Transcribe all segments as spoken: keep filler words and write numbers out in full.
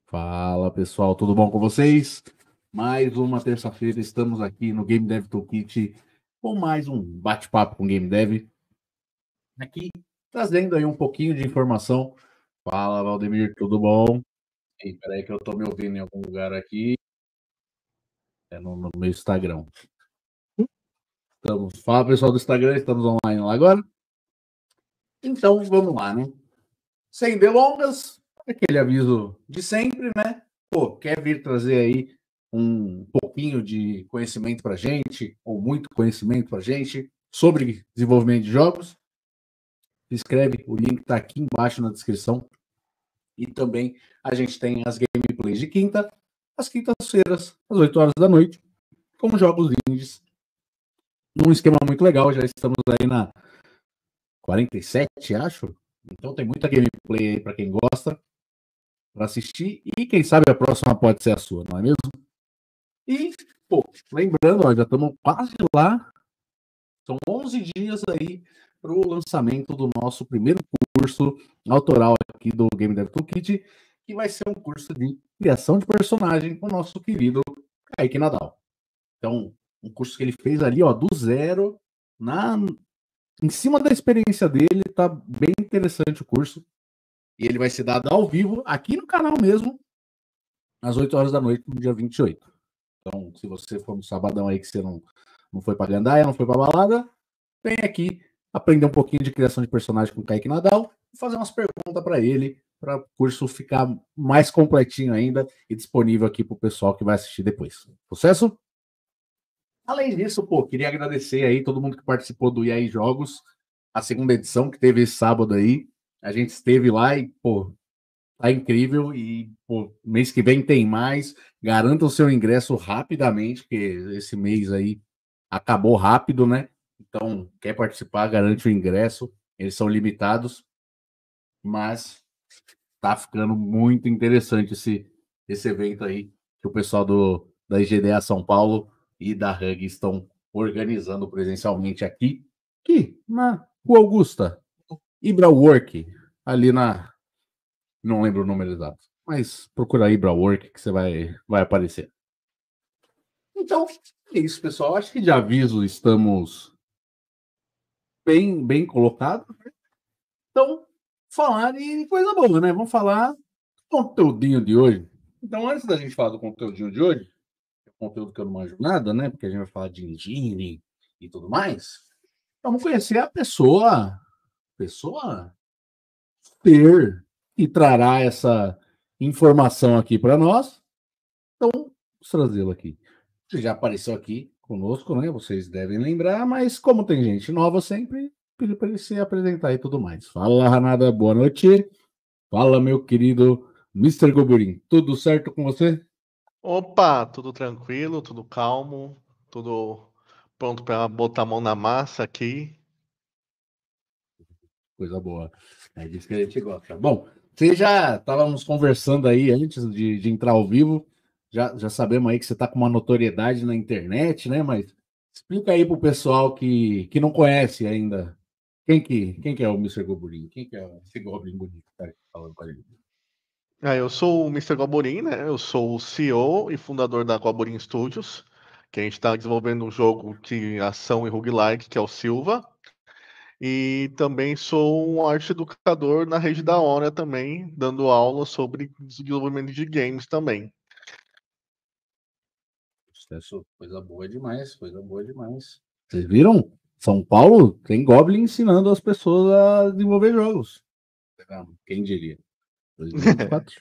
Fala pessoal, tudo bom com vocês? Mais uma terça-feira, estamos aqui no Game Dev Toolkit com mais um bate-papo com Game Dev. Aqui trazendo aí um pouquinho de informação. Fala Valdemir, tudo bom? Ei, peraí que eu tô me ouvindo em algum lugar aqui. É no, no meu Instagram. Estamos, fala pessoal do Instagram, estamos online lá agora. Então vamos lá, né? Sem delongas, aquele aviso de sempre, né? Pô, quer vir trazer aí um pouquinho de conhecimento para gente, ou muito conhecimento para gente, sobre desenvolvimento de jogos? Se inscreve, o link está aqui embaixo na descrição. E também a gente tem as gameplays de quinta, às quintas-feiras, às oito horas da noite, como jogos indies. Num esquema muito legal, já estamos aí na quarenta e sete, acho. Então tem muita gameplay aí para quem gosta, para assistir. E quem sabe a próxima pode ser a sua, não é mesmo? E, pô, lembrando, ó, já estamos quase lá. São onze dias aí para o lançamento do nosso primeiro curso autoral aqui do Game Dev Toolkit, que vai ser um curso de criação de personagem com o nosso querido Kaique Nadal. Então, um curso que ele fez ali, ó, do zero, na, em cima da experiência dele, tá bem interessante o curso. E ele vai ser dado ao vivo, aqui no canal mesmo, às oito horas da noite, no dia vinte e oito. Então, se você for no sabadão aí que você não, não foi pra gandaia, não foi pra balada, vem aqui aprender um pouquinho de criação de personagem com o Kaique Nadal e fazer umas perguntas para ele, para o curso ficar mais completinho ainda e disponível aqui para o pessoal que vai assistir depois. Sucesso? Além disso, pô, queria agradecer aí todo mundo que participou do E A Jogos, a segunda edição que teve esse sábado aí. A gente esteve lá e, pô, tá incrível e, pô, mês que vem tem mais. Garanta o seu ingresso rapidamente, porque esse mês aí acabou rápido, né? Então, quer participar, garante o ingresso. Eles são limitados, mas tá ficando muito interessante esse, esse evento aí que o pessoal do, da I G D A São Paulo e da Hug estão organizando presencialmente aqui, aqui na Rua Augusta, Ibra Work, ali na. Não lembro o número exato, mas procura Ibra Work que você vai, vai aparecer. Então, é isso, pessoal. Acho que de aviso estamos bem, bem colocados. Então, falar de coisa boa, né? Vamos falar do conteúdinho de hoje. Então, antes da gente falar do conteúdinho de hoje, é um conteúdo que eu não manjo nada, né? Porque a gente vai falar de engine e tudo mais. Vamos conhecer a pessoa, pessoa ter que trará essa informação aqui para nós. Então, vamos trazê-lo aqui. Ele já apareceu aqui conosco, né? Vocês devem lembrar, mas como tem gente nova sempre, pedi para ele se apresentar e tudo mais. Fala, Ranada, boa noite. Fala, meu querido mister Goburin. Tudo certo com você? Opa, tudo tranquilo, tudo calmo, tudo pronto para botar a mão na massa aqui. Coisa boa. É disso que a gente gosta. Bom, você já estávamos conversando aí antes de, de entrar ao vivo. Já, já sabemos aí que você está com uma notoriedade na internet, né? Mas explica aí para o pessoal que, que não conhece ainda. Quem que, quem que é o mister Goburin? Quem que é esse Goblin bonito que tá aqui falando com a gente? Ah, eu sou o mister Gaborin, né? Eu sou o C E O e fundador da Gaborin Studios, que a gente está desenvolvendo um jogo de ação e roguelike, que é o Silva. E também sou um arte educador na rede da Honra também, dando aula sobre desenvolvimento de games também. Sucesso, coisa boa demais, coisa boa demais. Vocês viram? São Paulo tem Goblin ensinando as pessoas a desenvolver jogos. Quem diria? dois mil e vinte e quatro.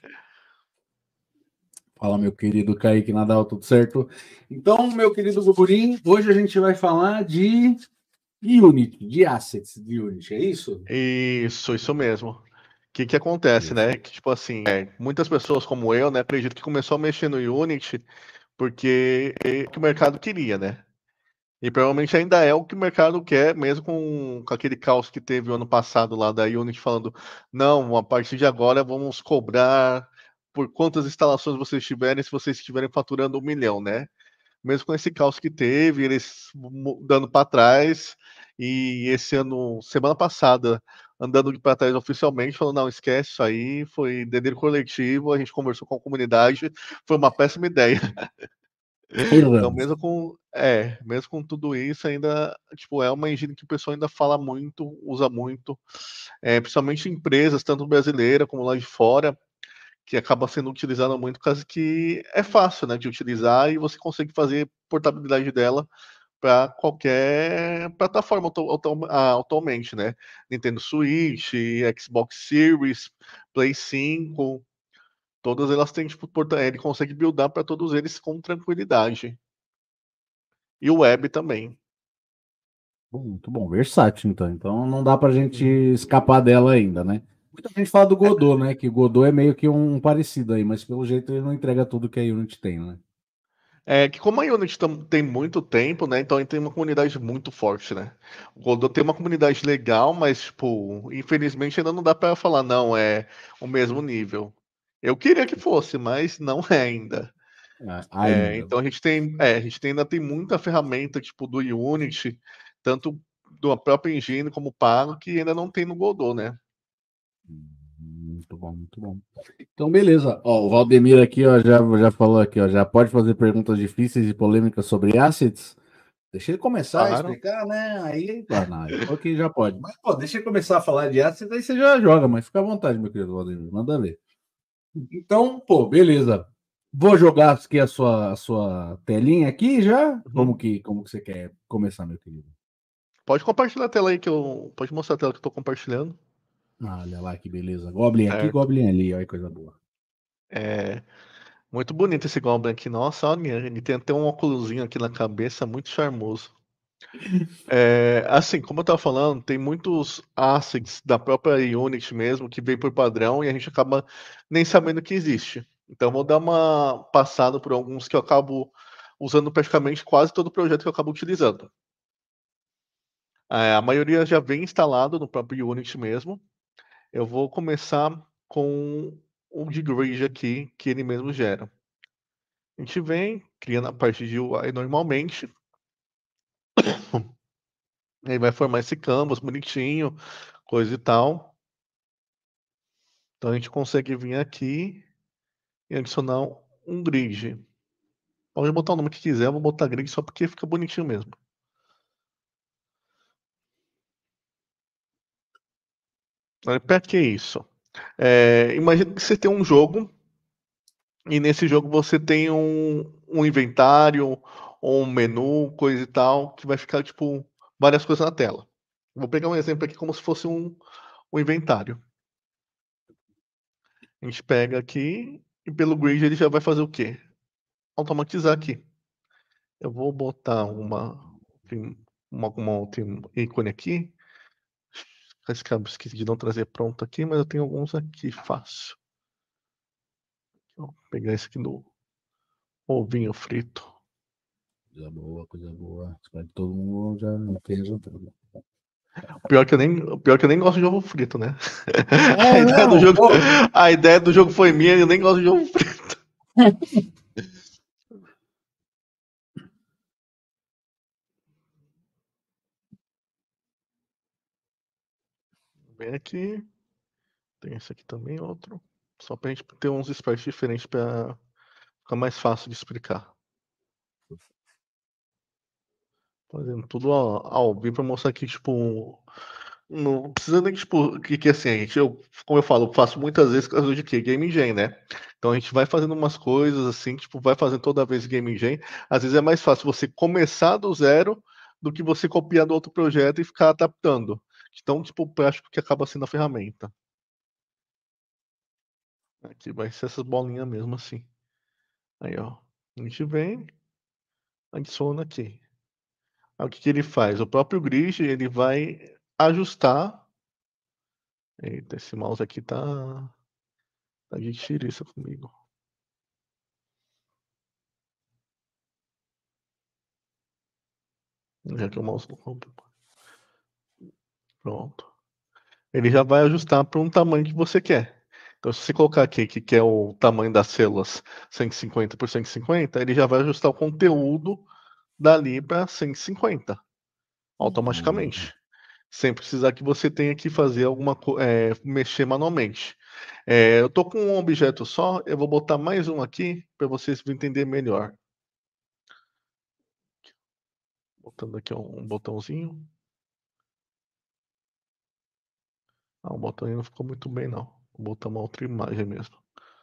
Fala, meu querido Kaique Nadal, tudo certo? Então, meu querido Guburim, hoje a gente vai falar de Unity, de assets de Unity, é isso? Isso, isso mesmo. O que que acontece, Isso. né? Que, tipo assim, é, muitas pessoas como eu, né, acredito que começou a mexer no Unity porque é o que o mercado queria, né? E provavelmente ainda é o que o mercado quer, mesmo com, com aquele caos que teve o ano passado lá da Unity falando, não, a partir de agora vamos cobrar por quantas instalações vocês tiverem, se vocês estiverem faturando um milhão, né? Mesmo com esse caos que teve, eles mu- dando para trás, e esse ano, semana passada, andando para trás oficialmente, falando, não, esquece isso aí, foi delírio coletivo, a gente conversou com a comunidade, foi uma péssima ideia. Então, mesmo com, é, mesmo com tudo isso, ainda, tipo, é uma engine que o pessoal ainda fala muito, usa muito, é, principalmente empresas, tanto brasileira como lá de fora, que acaba sendo utilizada muito, por causa que é fácil, né, de utilizar e você consegue fazer portabilidade dela para qualquer plataforma atualmente, né? Nintendo Switch, Xbox Series, Play cinco, todas elas têm, tipo, ele consegue buildar para todos eles com tranquilidade. E o web também. Muito bom, versátil então. Então não dá pra gente escapar dela ainda, né? Muita gente fala do Godot, né? Que o Godot é meio que um parecido aí, mas pelo jeito ele não entrega tudo que a Unity tem, né? É que como a Unity tem muito tempo, né? Então ele tem uma comunidade muito forte, né? O Godot tem uma comunidade legal, mas, tipo, infelizmente ainda não dá para falar, não, é o mesmo nível. Eu queria que fosse, mas não é ainda. É, É, ainda. então a gente tem, é, a gente tem, ainda tem muita ferramenta, tipo, do Unity, tanto da própria engine como pago, que ainda não tem no Godot, né? Muito bom, muito bom. Então, beleza. Ó, o Valdemir aqui, ó, já, já falou aqui, ó, já pode fazer perguntas difíceis e polêmicas sobre assets. Deixa ele começar a Claro. explicar, né? Aí, ah, não, ele falou que já pode. Mas, pô, deixa ele começar a falar de assets, aí você já joga, mas fica à vontade, meu querido Valdemir, manda ver. Então, pô, beleza. Vou jogar aqui a sua, a sua telinha aqui já. Como Uhum. que, como que você quer começar, meu querido? Pode compartilhar a tela aí que eu. Pode mostrar a tela que eu tô compartilhando. Ah, olha lá que beleza. Goblin aqui, Certo. Goblin ali, olha que coisa boa. É muito bonito esse Goblin aqui. Nossa, olha, ele tem até um óculosinho aqui na cabeça, muito charmoso. É, assim, como eu tava falando, tem muitos assets da própria Unity mesmo que vem por padrão e a gente acaba nem sabendo que existe. Então, vou dar uma passada por alguns que eu acabo usando praticamente quase todo projeto que eu acabo utilizando. É, a maioria já vem instalado no próprio Unity mesmo. Eu vou começar com o de Grid aqui, que ele mesmo gera. A gente vem, criando a parte de U I normalmente. Aí vai formar esse canvas bonitinho, coisa e tal. Então a gente consegue vir aqui e adicionar um grid. Pode botar o nome que quiser, eu vou botar grid só porque fica bonitinho mesmo. Para que isso? É, imagina que você tem um jogo e nesse jogo você tem um, um inventário ou um menu, coisa e tal, que vai ficar tipo várias coisas na tela. Vou pegar um exemplo aqui como se fosse um, um inventário. A gente pega aqui e pelo grid ele já vai fazer o quê? Automatizar aqui. Eu vou botar uma, uma, uma outra ícone aqui. Esse cabo esqueci de não trazer pronto aqui, mas eu tenho alguns aqui fácil. Vou pegar esse aqui no ovinho frito. Coisa boa, coisa boa. Espero que todo mundo já esteja. Pior que eu nem, pior que eu nem gosto de ovo frito, né? A É, ideia do não, jogo, pô. a ideia do jogo foi minha e eu nem gosto de ovo frito. Vem aqui. Tem esse aqui também, outro. Só pra gente ter uns sprites diferentes pra ficar mais fácil de explicar. Fazendo tudo ao, ao vivo pra mostrar que, tipo, não precisa nem, tipo, que, que assim, a gente, eu, como eu falo, faço muitas vezes coisa de quê? Game Jam, né? Então a gente vai fazendo umas coisas assim, tipo, vai fazendo toda vez Game Jam. Às vezes é mais fácil você começar do zero do que você copiar do outro projeto e ficar adaptando. Então, tipo, prático que acaba sendo a ferramenta. Aqui vai ser essas bolinhas mesmo assim. Aí, ó. A gente vem, adiciona aqui. Aí o que, que ele faz? O próprio grid, ele vai ajustar. Eita, esse mouse aqui tá, tá de tiriça comigo. Já que o mouse não compra. Pronto. Ele já vai ajustar para um tamanho que você quer. Então, se você colocar aqui que quer o tamanho das células cento e cinquenta por cento e cinquenta, ele já vai ajustar o conteúdo dali para cento e cinquenta automaticamente. sem precisar que você tenha que fazer alguma coisa, é, mexer manualmente. É, eu tô com um objeto só, eu vou botar mais um aqui para vocês entender melhor. Botando aqui um botãozinho. Ah, o botão aí não ficou muito bem não. Vou botar uma outra imagem mesmo.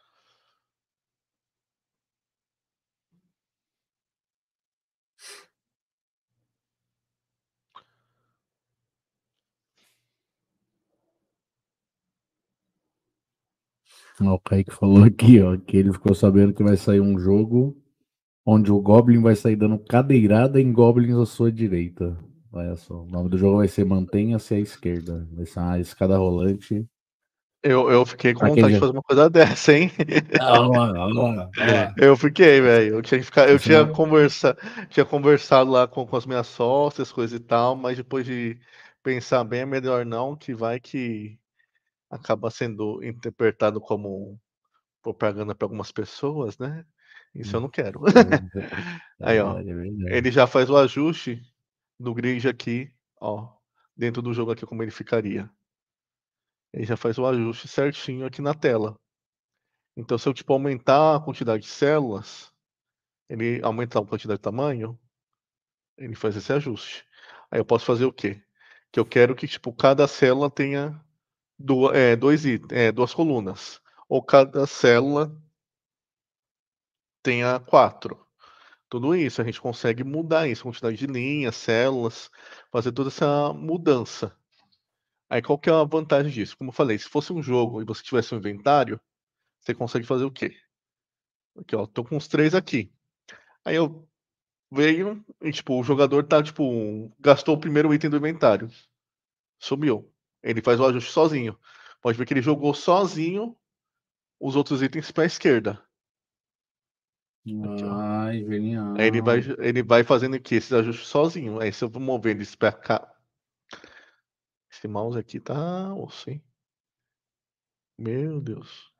O Kaique falou aqui, ó, que ele ficou sabendo que vai sair um jogo onde o Goblin vai sair dando cadeirada em Goblins à sua direita. Olha só, o nome do jogo vai ser Mantenha-se à Esquerda. Vai ser uma escada rolante. Eu, eu fiquei com Pra quem vontade de já... fazer uma coisa dessa, hein? Ah, olha lá, olha lá, olha lá. Eu fiquei, velho. Eu tinha que ficar, eu Esse tinha não... conversa, tinha conversado lá com, com as minhas sócias, coisa e tal, mas depois de pensar bem, é melhor não, que vai que acaba sendo interpretado como propaganda para algumas pessoas, né? Isso eu não quero. É Aí, ó, verdade, é verdade. ele já faz o ajuste do grid aqui, ó, dentro do jogo aqui como ele ficaria. Ele já faz o ajuste certinho aqui na tela. Então, se eu tipo aumentar a quantidade de células, ele aumentar a quantidade de tamanho, ele faz esse ajuste. Aí eu posso fazer o quê? Que eu quero que tipo cada célula tenha duas, é, dois it- é, duas colunas, ou cada célula tenha quatro. Tudo isso a gente consegue mudar isso, quantidade de linhas, células, fazer toda essa mudança. Aí qual que é a vantagem disso? Como eu falei, se fosse um jogo e você tivesse um inventário, você consegue fazer o quê? Aqui, ó, tô com os três aqui. Aí eu veio e, tipo, o jogador tá, tipo, um- gastou o primeiro item do inventário. Sumiu. Ele faz o ajuste sozinho. Pode ver que ele jogou sozinho os outros itens pra esquerda. Aqui, ó. Ai, Aí ele vai, genial. ele vai fazendo aqui esses ajustes sozinho. Aí se eu vou mover eles pra cá. Esse mouse aqui tá osso, hein? Meu Deus.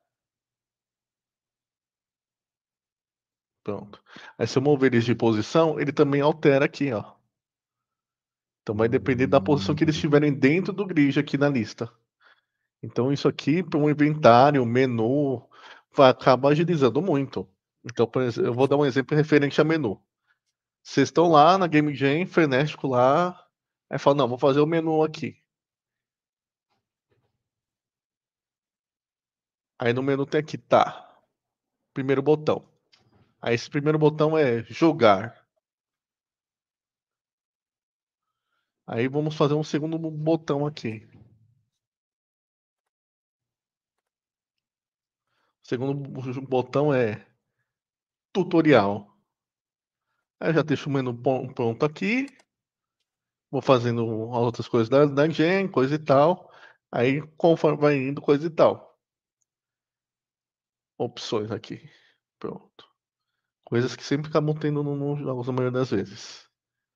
Pronto. Aí se eu mover eles de posição, ele também altera aqui, ó. Então vai depender da posição que eles Hum. estiverem dentro do grid aqui na lista. Então isso aqui para um inventário, menu, vai acaba agilizando muito. Então, por exemplo, eu vou dar um exemplo referente a menu. Vocês estão lá na Game Jam, frenético lá, aí fala, não, vou fazer o menu aqui. Aí no menu tem aqui, tá, primeiro botão. Aí esse primeiro botão é jogar. Aí vamos fazer um segundo botão aqui. O segundo botão é tutorial. Aí eu já deixo o menu pronto aqui. Vou fazendo as outras coisas da, da Gen, coisa e tal. Aí, conforme vai indo, coisa e tal. Opções aqui. Pronto. Coisas que sempre acabam tendo no, no jogos, na maioria das vezes.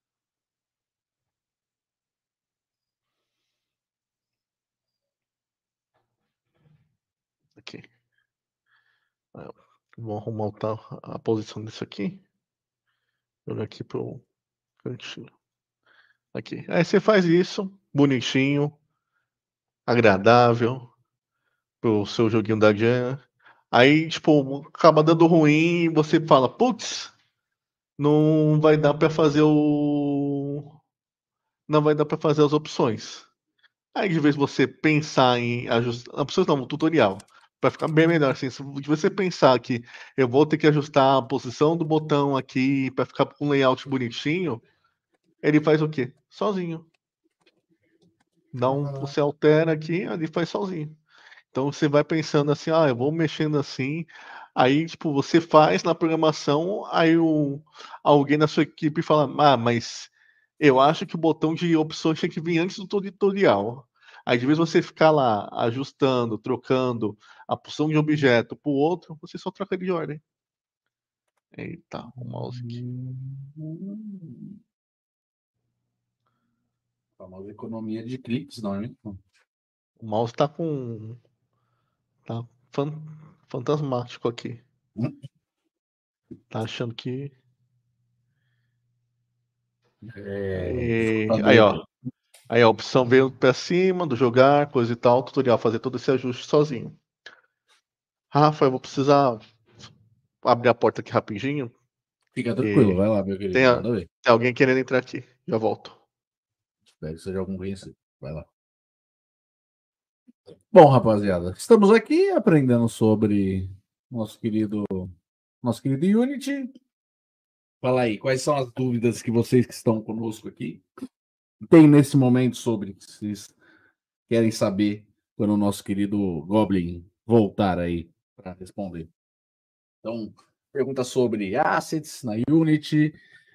Aqui. Aí, vou arrumar a, a posição disso aqui. Jogar aqui pro cantinho. Aqui. Aí você faz isso, bonitinho, agradável, pro seu joguinho da Gen. Aí, tipo, acaba dando ruim e você fala, putz, não vai dar para fazer o. Não vai dar para fazer as opções. Aí, de vez você pensar em ajustar. Opções não, um tutorial. Para ficar bem melhor, assim, de você pensar que eu vou ter que ajustar a posição do botão aqui para ficar com um layout bonitinho, ele faz o quê? Sozinho. Dá um, você altera aqui, ele faz sozinho. Então você vai pensando assim, ah, eu vou mexendo assim, aí tipo você faz na programação, aí o, alguém na sua equipe fala, ah, mas eu acho que o botão de opções tem que vir antes do tutorial. Aí de vez você ficar lá ajustando, trocando a posição de objeto para o outro, você só troca de ordem. Eita, o mouse aqui. Hum. Famosa economia de cliques, não é? O mouse tá com tá fan, fantasmático aqui. Tá achando que É, e... tá aí ó, doido. Aí a opção veio para cima, do jogar, coisa e tal, tutorial, fazer todo esse ajuste sozinho. Rafa, eu vou precisar abrir a porta aqui rapidinho. Fica tranquilo, vai lá, meu Tem, querido, a, manda ver. tem alguém querendo entrar aqui, já volto. Espero que seja algum conhecido, vai lá. Bom, rapaziada, estamos aqui aprendendo sobre nosso querido, nosso querido Unity. Fala aí, quais são as dúvidas que vocês que estão conosco aqui tem nesse momento sobre que vocês querem saber quando o nosso querido Goblin voltar aí para responder. Então, pergunta sobre assets na Unity.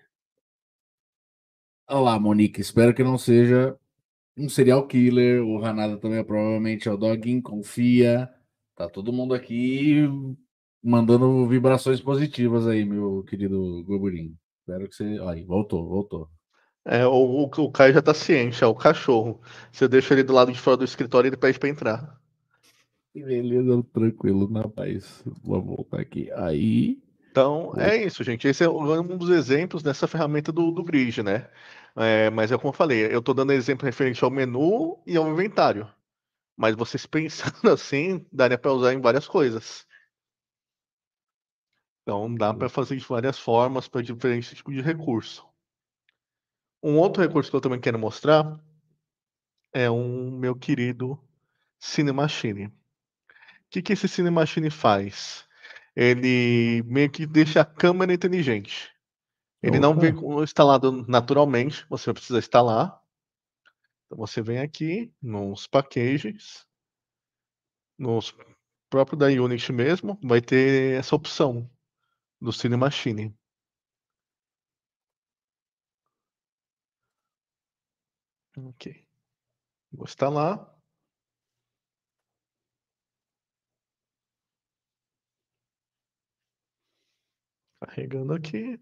Olá, Monique, espero que não seja um serial killer. O Hanada também provavelmente é o Doguinho, confia. Tá todo mundo aqui mandando vibrações positivas aí, meu querido Goburinho. Espero que você. Aí, voltou, voltou. É, o, o, o Caio já tá ciente, é o cachorro. Você deixa ele do lado de fora do escritório, ele pede pra entrar. Que beleza, tranquilo, na paz. Vou voltar aqui. Aí. Então, é isso, gente. Esse é um dos exemplos dessa ferramenta do, do Grid, né? É, mas é como eu falei, eu estou dando exemplo referente ao menu e ao inventário. Mas vocês pensando assim, daria para usar em várias coisas. Então, dá para fazer de várias formas para diferentes tipos de recurso. Um outro recurso que eu também quero mostrar é um meu querido Cine Machine. O que, que esse Cine Machine faz? Ele meio que deixa a câmera inteligente. Ele não vem Opa. instalado naturalmente, você precisa instalar. Então você vem aqui nos packages, nos próprio da Unity mesmo, vai ter essa opção do Cine Machine. Ok. Vou instalar. Carregando aqui.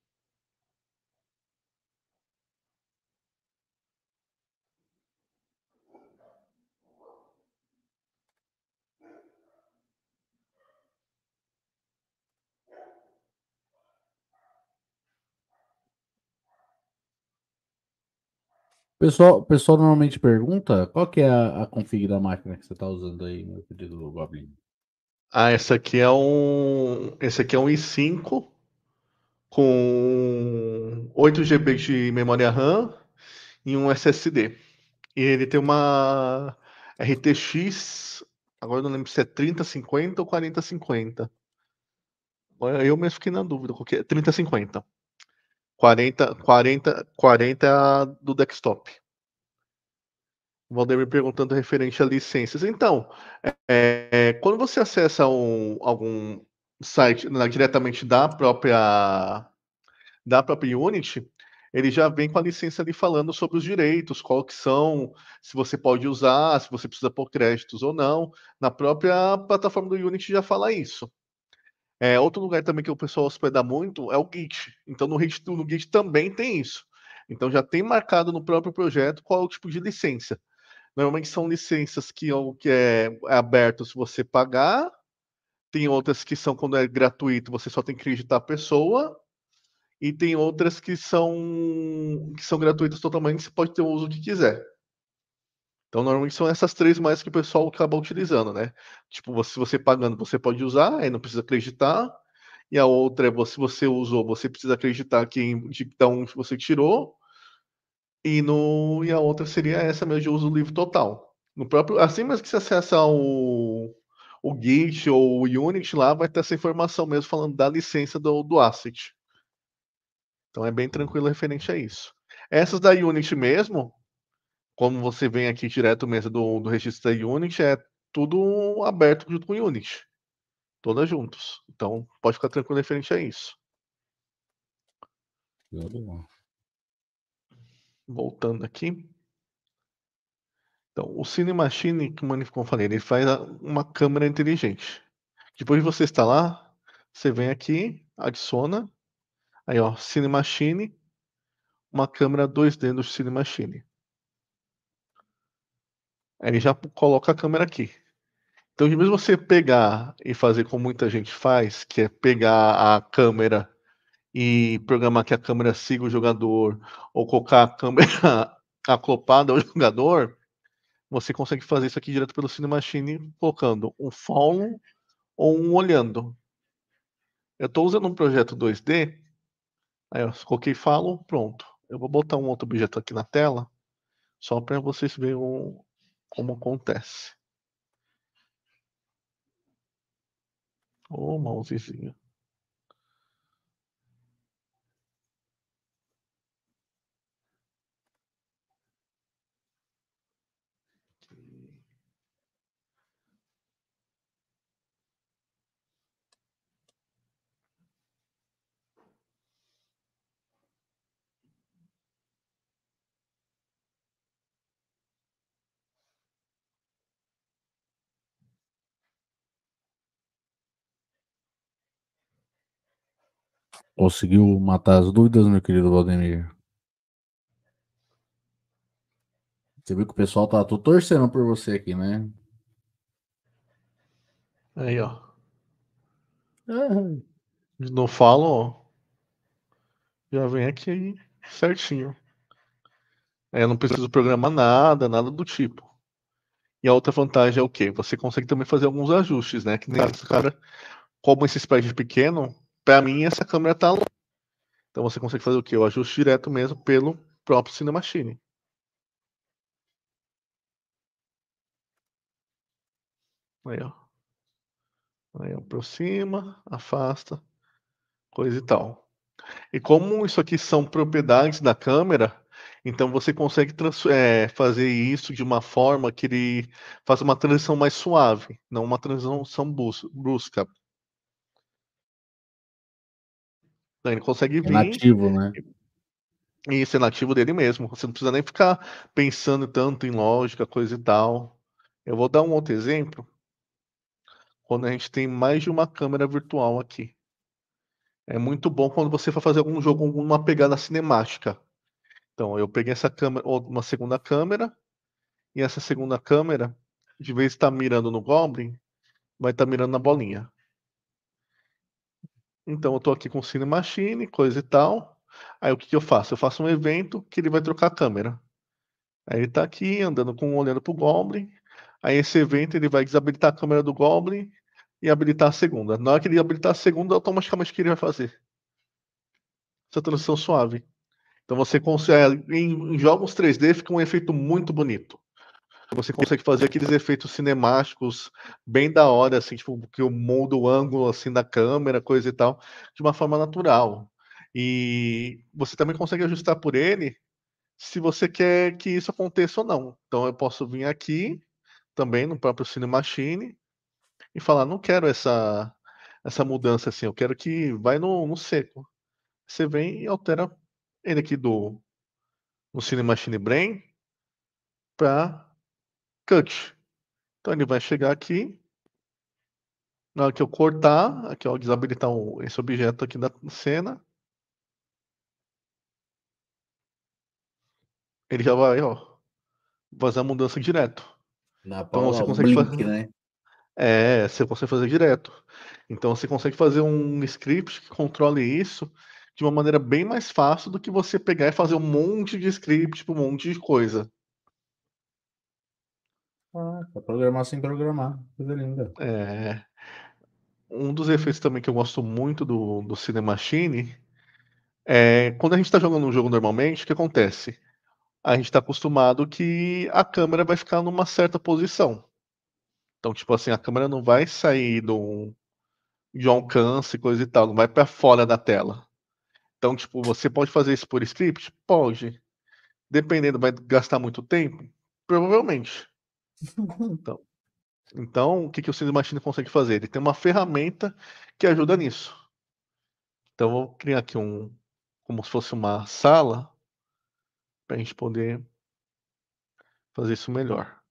Pessoal, pessoal normalmente pergunta qual que é a, a config da máquina que você está usando aí, meu querido Goblin. Ah, essa aqui é um, esse aqui é um i cinco com oito gigabytes de memória RAM e um S S D. E ele tem uma R T X, agora eu não lembro se é trinta cinquenta ou quarenta cinquenta. Eu mesmo fiquei na dúvida, qual que é? trinta cinquenta. quarenta, quarenta, quarenta é a do desktop. O Valdemir perguntando referente a licenças. Então, é, quando você acessa um, algum site na, diretamente da própria da própria Unity, ele já vem com a licença ali falando sobre os direitos, qual que são, se você pode usar, se você precisa pôr créditos ou não. Na própria plataforma do Unity já fala isso. É, outro lugar também que o pessoal hospeda muito é o Git. Então no Git, no Git também tem isso. Então já tem marcado no próprio projeto qual é o tipo de licença. Normalmente são licenças que, que é aberto se você pagar, tem outras que são quando é gratuito, você só tem que acreditar a pessoa, e tem outras que são que são gratuitas totalmente, você pode ter o uso que quiser. Então, normalmente são essas três mais que o pessoal acaba utilizando, né? Tipo, se você pagando, você pode usar, aí não precisa acreditar. E a outra é, se você usou, você precisa acreditar que de da onde você tirou. E, no, e a outra seria essa mesmo de uso livre total. No próprio, assim mesmo que você acessa o, o Git ou o Unity lá, vai ter essa informação mesmo falando da licença do, do asset. Então é bem tranquilo referente a isso. Essas da Unity mesmo, como você vem aqui direto mesmo do, do registro da Unity, é tudo aberto junto com o Unity. Todas juntos. Então pode ficar tranquilo referente a isso. Voltando aqui. Então, o Cine Machine, como eu falei, ele faz uma câmera inteligente. Depois de você instalar, você vem aqui, adiciona, aí ó, Cine Machine, uma câmera dois D no Cine Machine. Aí ele já coloca a câmera aqui. Então, de vez você pegar e fazer como muita gente faz, que é pegar a câmera e programar que a câmera siga o jogador, ou colocar a câmera acoplado ao jogador, você consegue fazer isso aqui direto pelo Cine Machine, colocando um follow ou um olhando. Eu estou usando um projeto dois D, aí eu coloquei follow, pronto. Eu vou botar um outro objeto aqui na tela, só para vocês verem o, como acontece. Ô, oh, mousezinho. Conseguiu matar as dúvidas, meu querido Valdemir? Você viu que o pessoal tá todo torcendo por você aqui, né? Aí, ó. Uhum. Não falo, ó. Já vem aqui certinho. Aí eu não preciso programar nada, nada do tipo. E a outra vantagem é o quê? Você consegue também fazer alguns ajustes, né? Que nem esse cara, como esse sprite é pequeno, para mim essa câmera tá longe. Então você consegue fazer o quê? O ajuste direto mesmo pelo próprio Cine Machine. Aí, ó. Aí aproxima, afasta, coisa e tal. E como isso aqui são propriedades da câmera, então você consegue é, fazer isso de uma forma que ele faça uma transição mais suave, não uma transição brusca. Então, ele consegue É vir nativo, né? e ser nativo dele mesmo. Você não precisa nem ficar pensando tanto em lógica, coisa e tal. Eu vou dar um outro exemplo quando a gente tem mais de uma câmera virtual aqui. É muito bom quando você for fazer algum jogo, alguma pegada cinemática. Então, eu peguei essa câmera, uma segunda câmera, e essa segunda câmera, de vez de estar mirando no Goblin, vai estar mirando na bolinha. Então, eu estou aqui com o Cine Machine, coisa e tal. Aí, o que, que eu faço? Eu faço um evento que ele vai trocar a câmera. Aí, ele está aqui, andando com olhando para o Goblin. Aí, esse evento, ele vai desabilitar a câmera do Goblin e habilitar a segunda. Na hora que ele habilitar a segunda, automaticamente o que ele vai fazer? Essa transição suave. Então, você consegue. Em, em jogos três D, fica um efeito muito bonito. Você consegue fazer aqueles efeitos cinemáticos bem da hora, assim, tipo, que eu moldo o ângulo assim da câmera, coisa e tal, de uma forma natural. E você também consegue ajustar por ele se você quer que isso aconteça ou não. Então eu posso vir aqui também no próprio Cine Machine e falar, não quero essa essa mudança assim, eu quero que vai no, no seco. Você vem e altera ele aqui do no Cine Machine Brain para cut. Então ele vai chegar aqui. Na hora que eu cortar, aqui ó, desabilitar o- esse objeto aqui da cena, ele já vai, ó, fazer a mudança direto. Dá pra Então rolar você um consegue fazer. blink, né? É, você consegue fazer direto. Então você consegue fazer um script que controle isso de uma maneira bem mais fácil do que você pegar e fazer um monte de script para um monte de coisa. Ah, pra programar sem programar. Coisa linda. É, um dos efeitos também que eu gosto muito do, do Cine Machine é quando a gente está jogando um jogo normalmente, o que acontece? A gente está acostumado que a câmera vai ficar numa certa posição. Então, tipo assim, a câmera não vai sair do, de um alcance, coisa e tal, não vai para fora da tela. Então, tipo, você pode fazer isso por script? Pode. Dependendo, vai gastar muito tempo? Provavelmente. Então, então o que, que o Cinema Machine consegue fazer? Ele tem uma ferramenta que ajuda nisso. Então, eu vou criar aqui um, como se fosse uma sala, para a gente poder fazer isso melhor.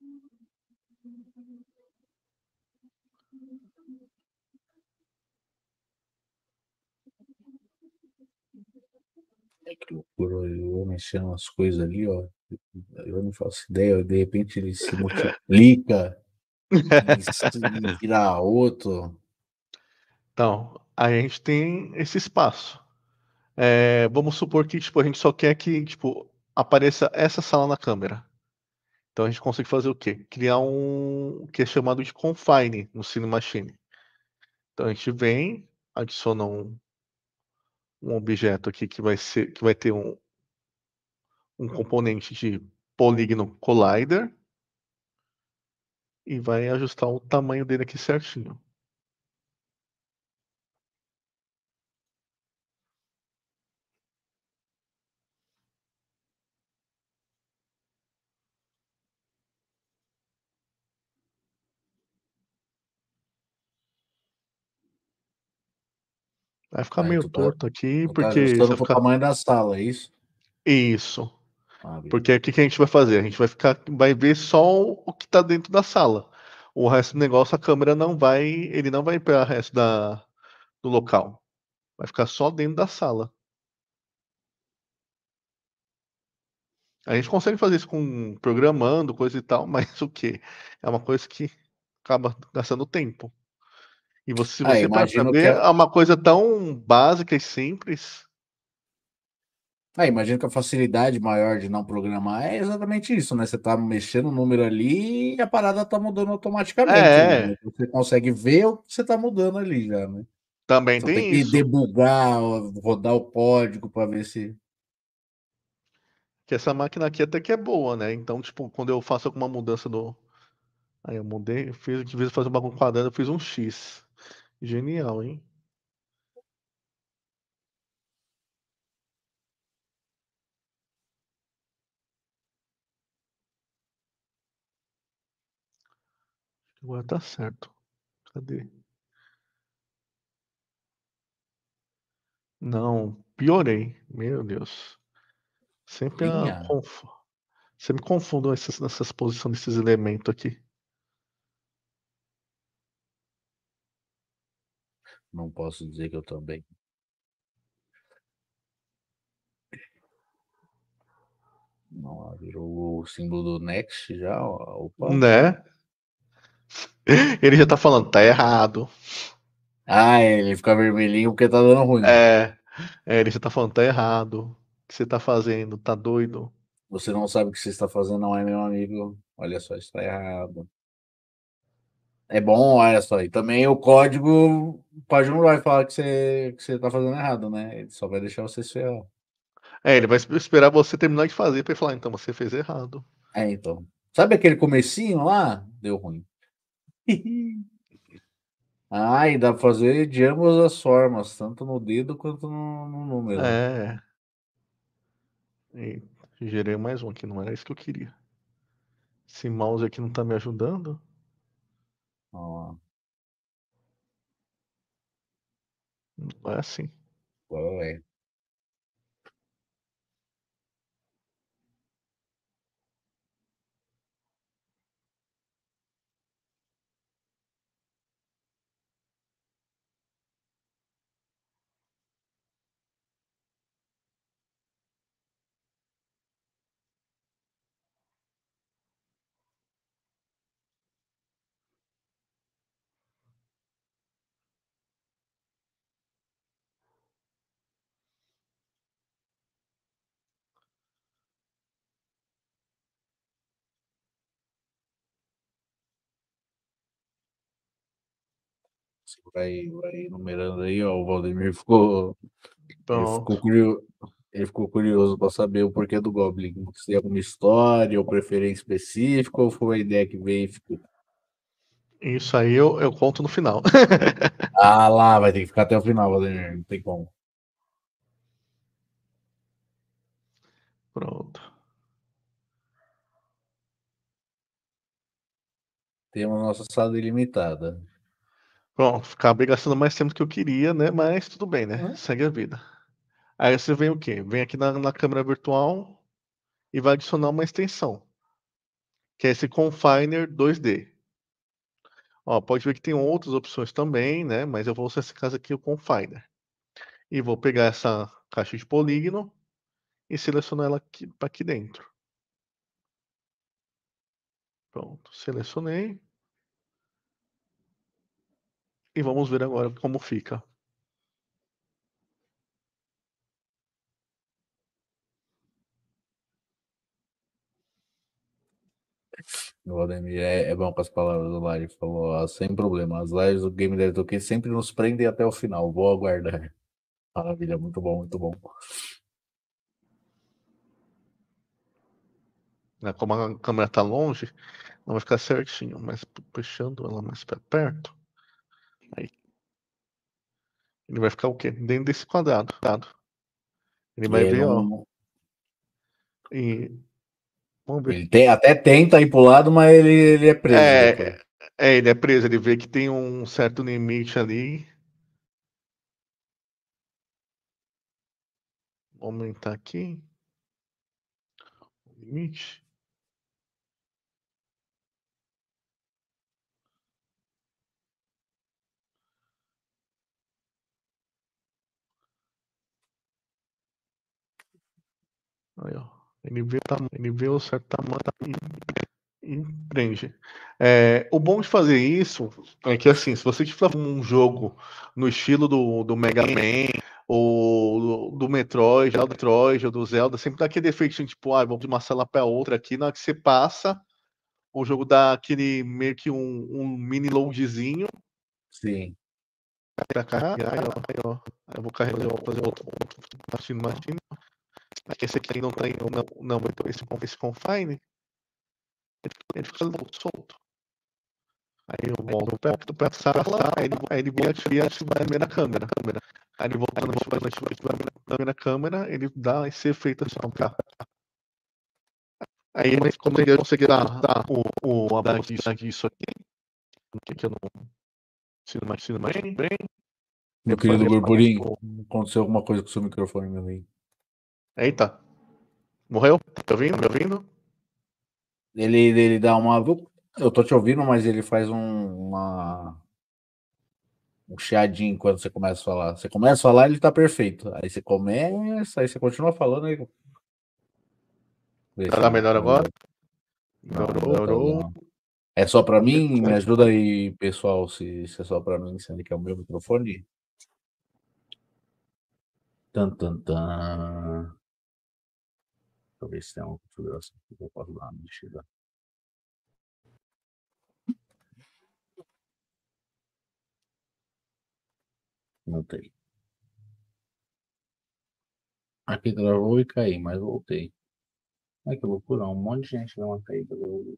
Que loucura, eu vou mexendo umas coisas ali, ó. Eu não faço ideia, de repente ele se multiplica e se vira outro. Então, aí a gente tem esse espaço. É, vamos supor que tipo, a gente só quer que tipo, apareça essa sala na câmera. Então a gente consegue fazer o quê? Criar um que é chamado de confine no Cine Machine. Então a gente vem, adiciona um, um objeto aqui que vai ser, que vai ter um, um componente de polígono collider e vai ajustar o tamanho dele aqui certinho. Vai ficar Aí meio tu tá, torto aqui, tu tá porque você ajustando vai pro ficar. tamanho da sala, é isso? Isso. Ah, beleza. Porque o que que a gente vai fazer? A gente vai ficar, vai ver só o que está dentro da sala. O resto do negócio, a câmera não vai, ele não vai para o resto da, do local. Vai ficar só dentro da sala. A gente consegue fazer isso com programando, coisa e tal, mas o que? É uma coisa que acaba gastando tempo. E você, se Ah, você parar para imagino que ver, a, é uma coisa tão básica e simples. ah, imagino que a facilidade maior de não programar é exatamente isso, né? Você tá mexendo o número ali e a parada tá mudando automaticamente ali, né? É, Você consegue ver o que você tá mudando ali já, né? também Só tem tem que isso. debugar, rodar o código para ver se. Que essa máquina aqui até que é boa, né? Então, tipo, quando eu faço alguma mudança do. Aí eu mudei, fiz, de vez em fazer um bagulho quadrado, eu fiz um X. Genial, hein? Agora tá certo. Cadê? Não, piorei. Meu Deus. Sempre a Minha, conf... Sempre confundo essas, nessas posições desses elementos aqui. não posso dizer que eu tô bem. Não, ó, virou o símbolo do Next já, ó. Opa. Né? Ele já tá falando, tá errado. Ah, ele fica vermelhinho porque tá dando ruim. É, é, ele já tá falando, tá errado. O que você tá fazendo? Tá doido? Você não sabe o que você está fazendo, não é, meu amigo? Olha só, está errado. É bom, olha só. E também o código, o Pajé não vai falar que você, que você tá fazendo errado, né? Ele só vai deixar você se ferrar. É, ele vai esperar você terminar de fazer pra ele falar, então você fez errado. É, então. Sabe aquele comecinho lá? Deu ruim. Ah, e dá pra fazer de ambas as formas, tanto no dedo quanto no, no número. É. E gerei mais um aqui, não era isso que eu queria. Esse mouse aqui não tá me ajudando? Ó, Não é assim. qual é? Você vai, vai numerando aí, ó. O Valdemir ficou, ele ficou Pronto. curioso, ele ficou curioso para saber o porquê do Goblin. Se tem alguma história ou preferência específica, ou foi uma ideia que veio e ficou. Isso aí eu, eu conto no final. Ah lá, vai ter que ficar até o final, Valdemir. Não tem como. Pronto. Temos nossa sala ilimitada. Pronto, acabei gastando mais tempo do que eu queria, né? Mas tudo bem, né? Hã? Segue a vida. Aí você vem o quê? Vem aqui na, na câmera virtual e vai adicionar uma extensão. que é esse Confiner dois D. Ó, pode ver que tem outras opções também, né? Mas eu vou usar esse caso aqui, o Confiner. E vou pegar essa caixa de polígono e selecionar ela aqui para aqui dentro. Pronto, selecionei. E vamos ver agora como fica. O Ademir é, é bom com as palavras do Lari. Falou, ó, sem problema. As lives do Game Deve Toque sempre nos prendem até o final. Vou aguardar. Maravilha, muito bom, muito bom. Como a câmera está longe, não vai ficar certinho, mas puxando ela mais para perto, aí ele vai ficar o quê? Dentro desse quadrado. Ele vai ver, ó. Não... E vamos ver. Ele tem, até tenta ir pro lado, mas ele, ele é preso é, depois. É, ele é preso, ele vê que tem um certo limite ali. Vou aumentar aqui. Limite. Aí, ó. Ele vê, ele vê o certo tamanho e, e prende. É, o bom de fazer isso é que, assim, se você tiver um jogo no estilo do, do Mega Man ou do, do Metroid, do Metroid ou do Zelda, sempre dá aquele efeito tipo, ah, vou de uma sala para outra aqui. Na hora que você passa, o jogo dá aquele meio que um, um mini loadzinho. Sim. Pra cá, aí, ó, aí, ó, eu vou carregar, eu vou fazer outro, outro machine, machine. Aqui esse aqui não tem, não, não, então esse, esse confine, ele, ele fica solto. Aí eu volto perto pra sala, aí ele, aí ele vai ativar a primeira câmera. Aí ele voltando para ativar a primeira câmera, ele dá esse efeito assim, ó, cá. Aí mas como ele consegue dar, dar o, o habilidade disso, disso aqui, que, que eu não ensino mais, ensino mais bem. Meu querido Gurburim, aconteceu alguma coisa com o seu microfone, meu amigo. Eita. Morreu? Tá ouvindo? Me ouvindo? Ele, ele dá uma. Eu tô te ouvindo, mas ele faz um, uma. Um chiadinho quando você começa a falar. Você começa a falar, ele tá perfeito. Aí você começa, aí você continua falando aí. Tá melhor agora? Melhorou, melhorou. É só pra mim? Me ajuda aí, pessoal, se, se é só pra mim, sendo que é o meu microfone. Tan, tan, tan. Deixa eu ver se tem uma configuração que eu posso dar uma mexida. Não tem. Aqui travou e caí, mas voltei. Ai, que loucura, um monte de gente deu uma caída.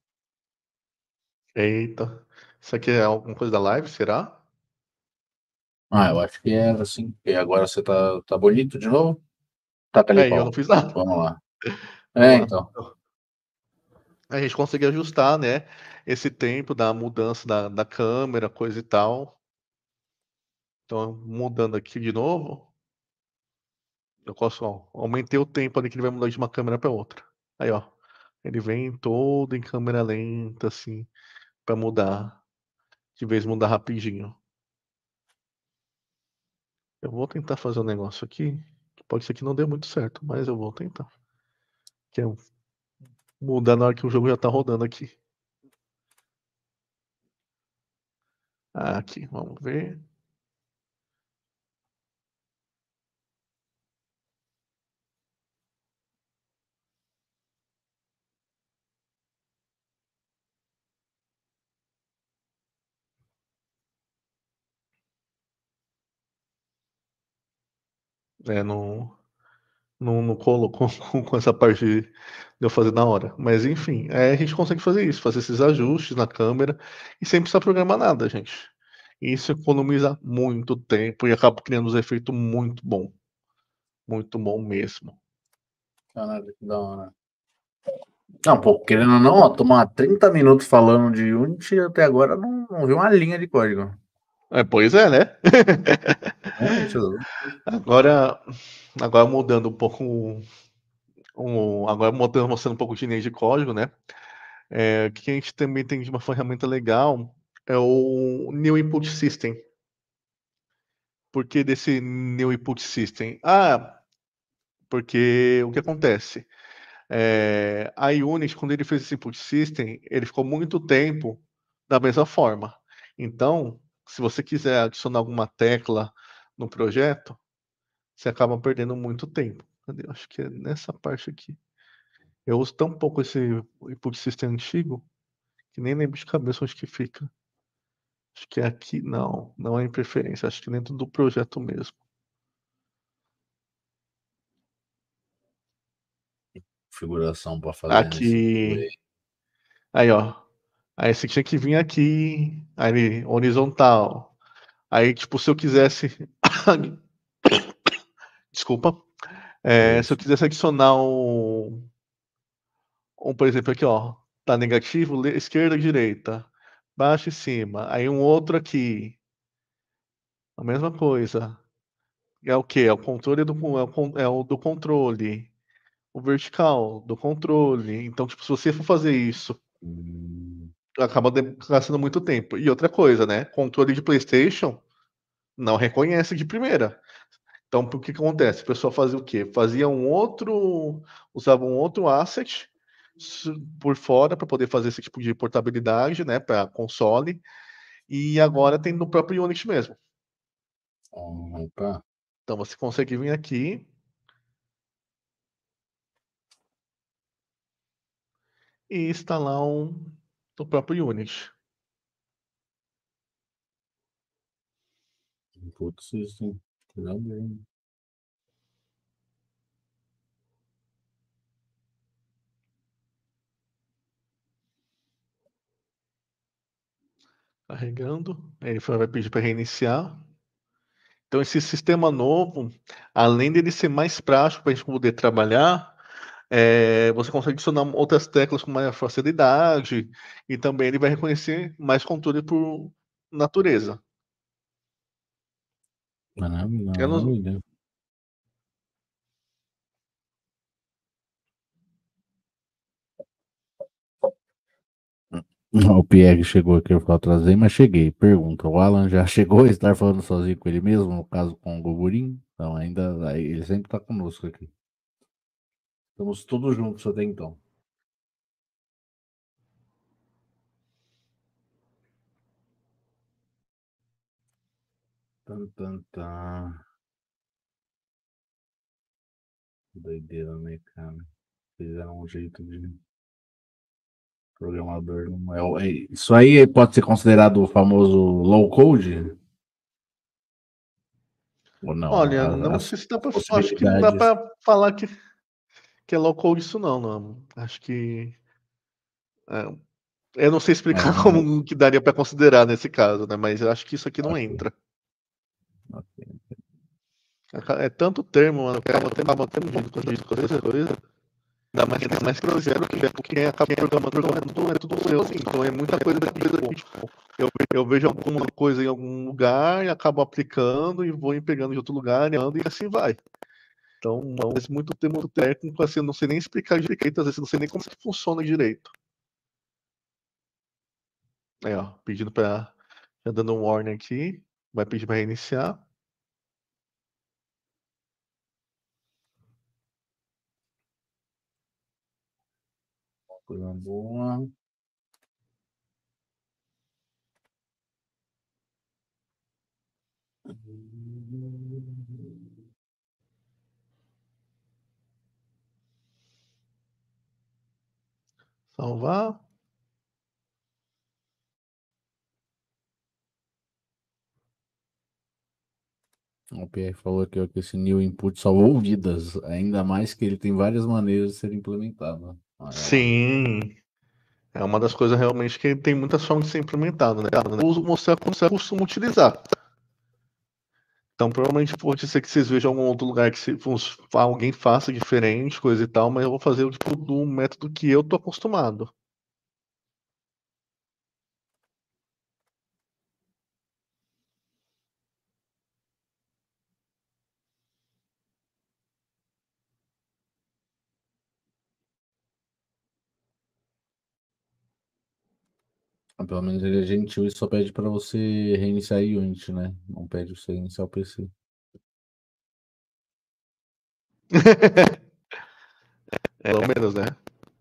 Eita. Isso aqui é alguma coisa da live, será? Ah, eu acho que era assim. E agora você tá, tá bonito de novo? Taca ali, É, eu não pau. fiz nada. Vamos lá. Vamos É, lá. então. A gente conseguiu ajustar, né? Esse tempo da mudança da, da câmera, coisa e tal. Então, mudando aqui de novo. Eu posso, ó, aumentei o tempo ali que ele vai mudar de uma câmera para outra. Aí, ó. Ele vem todo em câmera lenta, assim, para mudar. De vez mudar rapidinho. Eu vou tentar fazer um negócio aqui. Pode ser que não dê muito certo, mas eu vou tentar. Que é mudar na hora que o jogo já tá rodando aqui. Aqui, vamos ver. É, não, não, não colocou com, com essa parte de eu fazer na hora. Mas enfim, é, a gente consegue fazer isso, fazer esses ajustes na câmera e sem precisar programar nada, gente. Isso economiza muito tempo e acaba criando um efeito muito bom. Muito bom mesmo. Caralho, que da hora. Não, pô, querendo ou não, ó, tomar trinta minutos falando de Unity e até agora não, não vi uma linha de código. É, pois é, né? É, isso. Agora, agora mudando um pouco, um, agora mudando, mostrando um pouco de linha de código, né? É, que a gente também tem de uma ferramenta legal é o New Input System. Por que desse New Input System? Ah, porque o que acontece? É, a Unity, quando ele fez esse Input System, ele ficou muito tempo da mesma forma. Então, se você quiser adicionar alguma tecla no projeto, você acaba perdendo muito tempo. Cadê? Acho que é nessa parte aqui. Eu uso tão pouco esse Input System antigo que nem lembro de cabeça onde que fica. Acho que é aqui, não, não é em preferência, acho que dentro do projeto mesmo. Configuração para fazer nesse Aqui, aí ó, aí você tinha que vir aqui, aí horizontal. Aí, tipo, se eu quisesse, desculpa, é, se eu quisesse adicionar um, um, por exemplo, aqui ó, tá negativo, esquerda, direita, baixo e cima. Aí um outro aqui, a mesma coisa. É o que? É o controle do, é o, é o do controle. O vertical do controle. Então, tipo, se você for fazer isso, Hum. acaba gastando muito tempo. E outra coisa, né? Controle de PlayStation não reconhece de primeira. Então, o que, que acontece? O pessoal fazia o quê? Fazia um outro, usava um outro asset por fora para poder fazer esse tipo de portabilidade, né, para console. E agora tem no próprio Unity mesmo. Opa. Então você consegue vir aqui e instalar um do próprio Unity. Putz, sim. Bem. Carregando, ele vai pedir para reiniciar. Então esse sistema novo, além dele ser mais prático para a gente poder trabalhar, é, você consegue adicionar outras teclas com maior facilidade e também ele vai reconhecer mais controle por natureza. Maravilha, Eu não, maravilha. O Pierre chegou aqui, eu falo atrasei, mas cheguei. Pergunta, o Alan já chegou a estar falando sozinho com ele mesmo, no caso com o Goburim? Então ainda, aí ele sempre está conosco aqui. Estamos todos juntos até então. Tan, tan, tan. Doideira, né, cara? Fizeram um jeito de programador. Não é, o- é- isso aí pode ser considerado o famoso low code? Ou não? olha, A- não As, sei se dá as para, acho que não dá possibilidades. para falar que, que é low code isso não, não. Acho que é, eu não sei É, explicar não, como que daria para considerar nesse caso, né? Mas eu acho que isso aqui não ok, entra. ok. É tanto termo, mano, acaba tendo acaba tendo muito coisa, coisa, coisa. Ainda mais, ainda mais projeto que é porque quem acaba programando, programando é tudo eu, assim. Então é muita coisa daqui, daqui, tipo, eu, eu vejo alguma coisa em algum lugar e acabo aplicando e vou pegando de outro lugar e ando e assim vai. Então, não é muito termo técnico, assim, eu não sei nem explicar direito, às vezes eu não sei nem como que funciona direito. Aí, ó, pedindo para, já dando um warning aqui, vai pedir para reiniciar. Coisa boa. Salvar. O Pierre falou aqui ó, que esse new input salvou vidas, ainda mais que ele tem várias maneiras de ser implementado. Olha lá. Sim, é uma das coisas realmente que tem muitas formas de ser implementado, né? Eu uso mostrar como você costuma utilizar. Então, provavelmente pode ser que vocês vejam algum outro lugar que se, alguém faça diferente, coisa e tal, mas eu vou fazer tipo, do método que eu tô acostumado. Pelo menos ele é gentil e só pede pra você reiniciar a Unity, né? Não pede pra você reiniciar o P C. Pelo menos, né?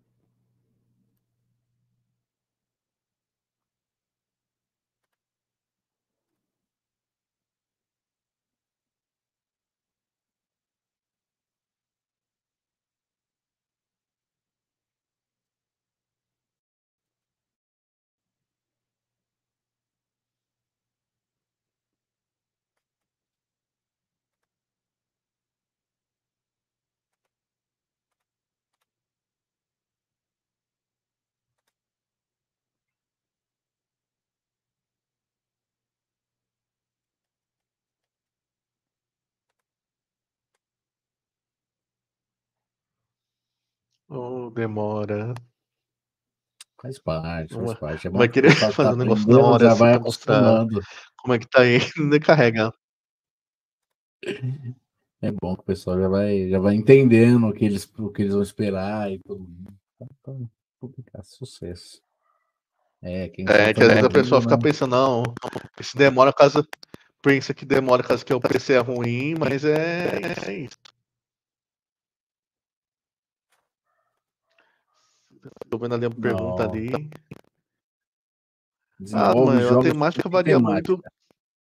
Oh, demora. Faz parte, Não faz vai, parte. É não bom vai que o querer pessoal que tá fazer um negócio na aprendendo hora já assim vai pra mostrar acostumando. como é que tá aí, nem carrega. É bom que o pessoal já vai, já vai entendendo o que eles, o que eles vão esperar e tudo. Então, publicar sucesso. É, quem só É tá que às no vezes a pessoa meio, fica né? pensando, não, se demora caso. Pensa que demora caso que o P C é ruim, mas é, é isso. Tô vendo ali uma pergunta Não. ali. Ah, Desenvolve mano, a jogos com temática que varia muito. temática?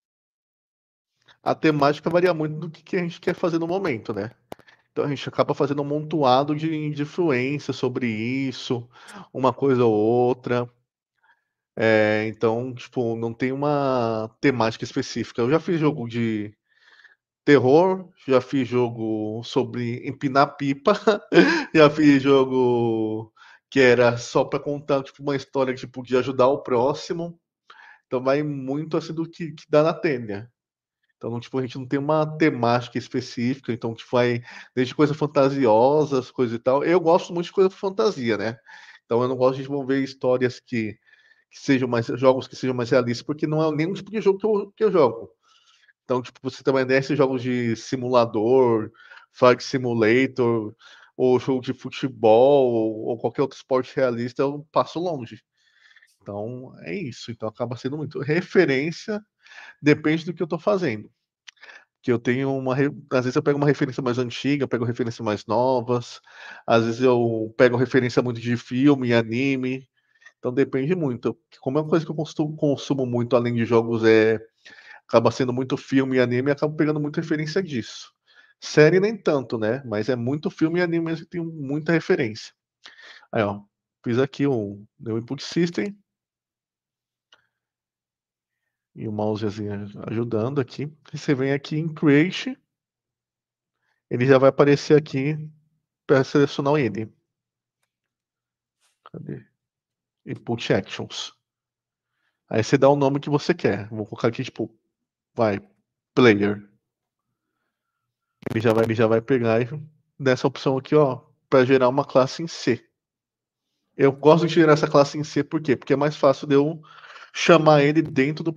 A temática varia muito do que, que a gente quer fazer no momento, né? Então a gente acaba fazendo um montoado de, de influência sobre isso, uma coisa ou outra. É, então, tipo, não tem uma temática específica. Eu já fiz jogo de terror, já fiz jogo sobre empinar pipa, já fiz jogo que era só para contar tipo, uma história tipo, de ajudar o próximo. Então vai muito assim do que, que dá na telha. Então, tipo, a gente não tem uma temática específica, então tipo, vai desde coisas fantasiosas, coisas e tal. Eu gosto muito de coisa de fantasia, né? Então eu não gosto de desenvolver histórias que, que sejam mais jogos que sejam mais realistas, porque não é nenhum tipo de jogo que eu, que eu jogo. Então, tipo, você também desce jogos de simulador, Flight Simulator, ou jogo de futebol, ou, ou qualquer outro esporte realista, eu passo longe. Então, é isso. Então, acaba sendo muito. Referência depende do que eu estou fazendo. Que eu tenho uma. re- Às vezes eu pego uma referência mais antiga, pego referências mais novas, às vezes eu pego referência muito de filme, anime. Então, depende muito. Como é uma coisa que eu consumo, consumo muito, além de jogos, é acaba sendo muito filme e anime e acabo pegando muita referência disso. Série nem tanto, né? Mas é muito filme e anime mesmo que tem muita referência. Aí, ó, fiz aqui o meu input system e o mousezinho ajudando aqui. E você vem aqui em create, ele já vai aparecer aqui para selecionar ele. Cadê? Input actions. Aí você dá o nome que você quer. Vou colocar aqui tipo, vai, player. Ele já vai, ele já vai pegar e nessa opção aqui, ó, para gerar uma classe em C. Eu gosto de gerar essa classe em C, por quê? Porque é mais fácil de eu chamar ele dentro do.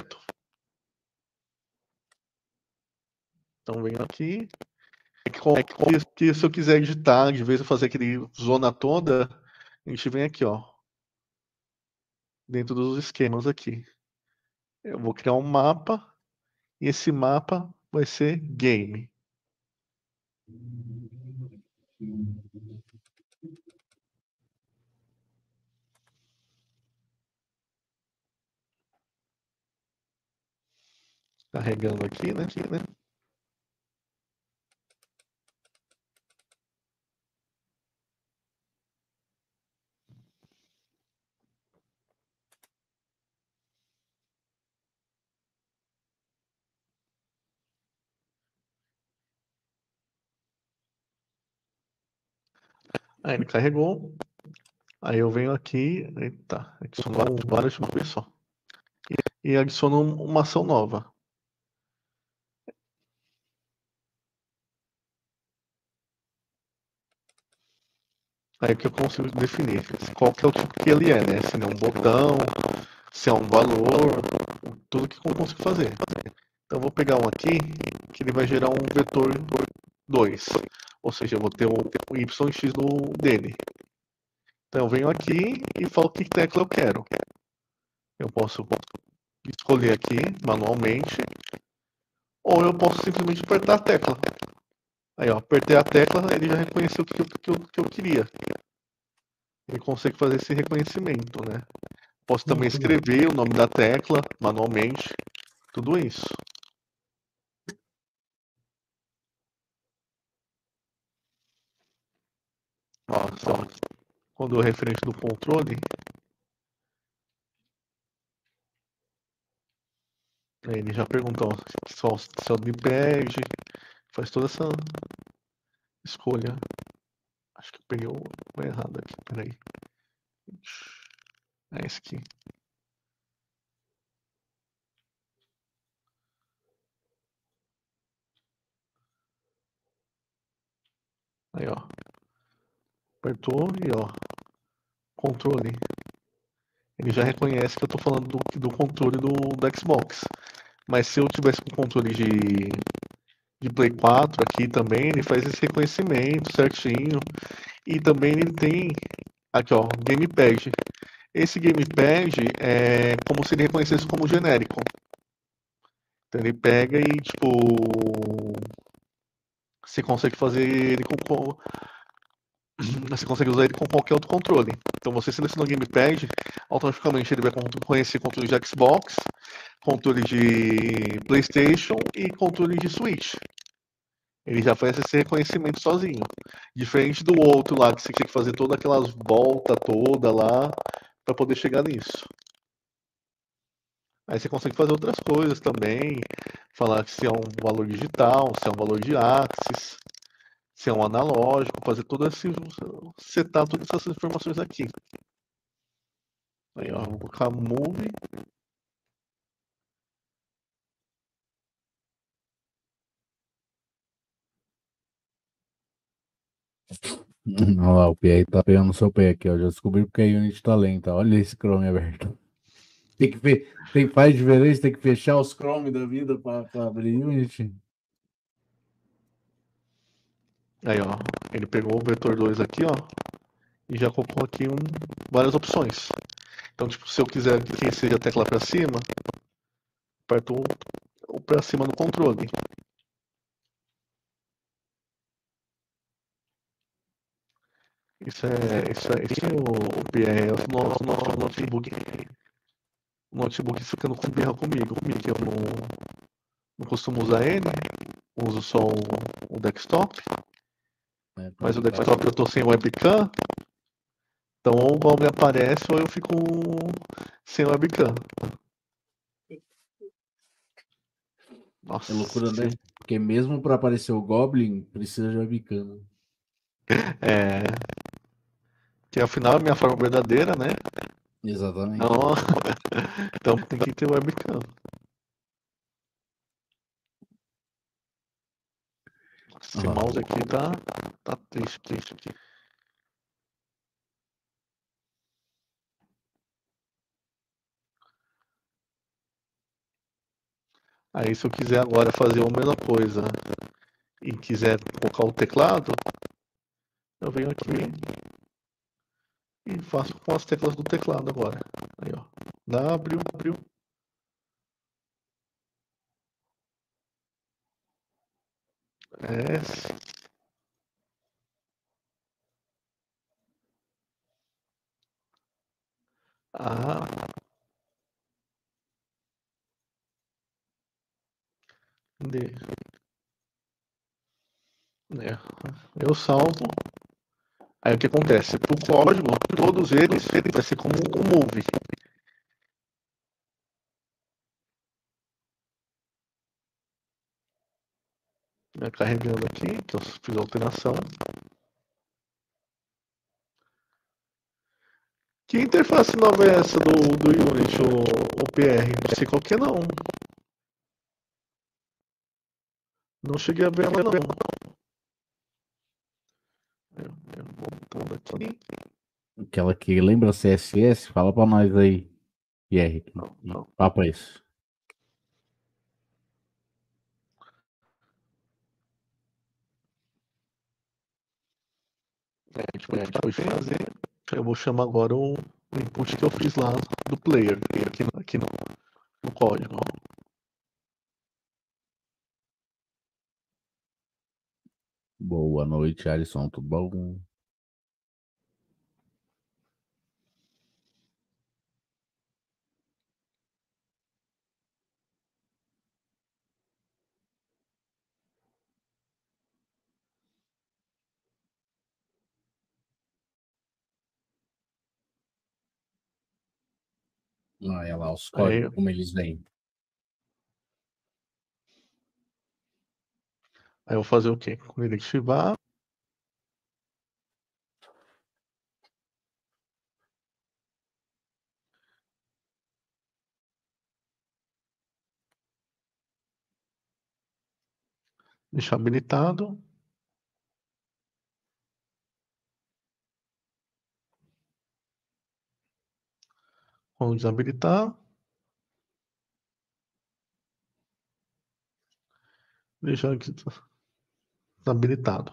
Então venho aqui. É que, é que, que se eu quiser editar, de vez eu fazer aquele zona toda, a gente vem aqui, ó. Dentro dos esquemas aqui. Eu vou criar um mapa. E esse mapa vai ser game. Carregando aqui, né? Aqui, né? Aí ele carregou. Aí eu venho aqui. Eita, adiciono vários de uma vez só. E, e adiciono uma ação nova. Aí que eu consigo definir qual que é o tipo que ele é, né? Se é um botão, se é um valor, tudo que eu consigo fazer. Então eu vou pegar um aqui, que ele vai gerar um vetor dois. Ou seja, eu vou ter o, o y e x no dele. Então eu venho aqui e falo que tecla eu quero. Eu posso escolher aqui manualmente, ou eu posso simplesmente apertar a tecla. Aí, ó, apertei a tecla, ele já reconheceu o que eu, que eu, que eu queria. Ele consegue fazer esse reconhecimento, né? Posso também escrever o nome da tecla manualmente, tudo isso. Ó, só, quando eu referente do controle, ele já perguntou só se é o D-pad, faz toda essa escolha. Acho que eu peguei o, o errado aqui, peraí. É esse aqui. Aí, ó. Apertou e, ó, controle. Ele já reconhece que eu tô falando do, do controle do, do Xbox. Mas se eu tivesse com controle de, de Play quatro aqui também, ele faz esse reconhecimento certinho. E também ele tem, aqui ó, Gamepad. Esse Gamepad é como se ele reconhecesse como genérico. Então ele pega e, tipo, você consegue fazer ele com, com você consegue usar ele com qualquer outro controle. Então você seleciona o Gamepad, automaticamente ele vai reconhecer controle de Xbox, controle de PlayStation e controle de Switch. Ele já faz esse reconhecimento sozinho. Diferente do outro lá, que você tem que fazer todas aquelas voltas toda lá para poder chegar nisso. Aí você consegue fazer outras coisas também, falar que se é um valor digital, se é um valor de Axis, se é um analógico, fazer todo esse setar todas essas informações aqui. Aí ó, vou colocar Move. Olha lá, o P R tá pegando no seu pé aqui, ó. Já descobri porque a Unity tá lenta. Olha esse Chrome aberto. Tem que fe... tem faz diferença, tem que fechar os Chrome da vida para abrir Unity. Aí ó, ele pegou o vetor dois aqui, ó, e já colocou aqui um, várias opções. Então, tipo, se eu quiser que seja a tecla para cima, aperto o para cima no controle. Isso é, isso é, isso é o, o P R, é o nosso, nosso notebook. O notebook fica no birra comigo, comigo, que eu não, não costumo usar ele, uso só o, o desktop. É, Mas o tá. desktop eu tô sem webcam, então ou igual me aparece ou eu fico sem webcam. Nossa, É loucura, né? Porque mesmo para aparecer o Goblin, precisa de webcam. é. Que afinal é a minha forma verdadeira, né? Exatamente. Então, então tem que ter webcam. Esse Aham. mouse aqui tá, tá triste, triste aqui. Aí se eu quiser agora fazer a mesma coisa e quiser colocar o teclado, eu venho aqui e faço com as teclas do teclado agora. Aí ó, W, W, S, A, D. É, eu salvo. Aí o que acontece? Para o código, todos eles vai ser como o move. Né, carregando aqui, então fiz a alteração. Que interface nova é essa do, do Unity, o, o P R? Não sei qual que é não. Não cheguei a ver ela não. Eu, eu voltando aqui. Aquela que lembra C S S, fala pra nós aí, Pierre. Que Não, que não. papo é esse? É, tipo, a gente pode fazer. Eu vou chamar agora o o input que eu fiz lá do player, aqui, aqui no, no código. Boa noite, Alisson, tudo bom? Olha lá os códigos, Aí, como eles vêm. aí eu vou fazer o quê? Quando ele ativar, deixar habilitado. Vamos desabilitar. Deixar aqui habilitado.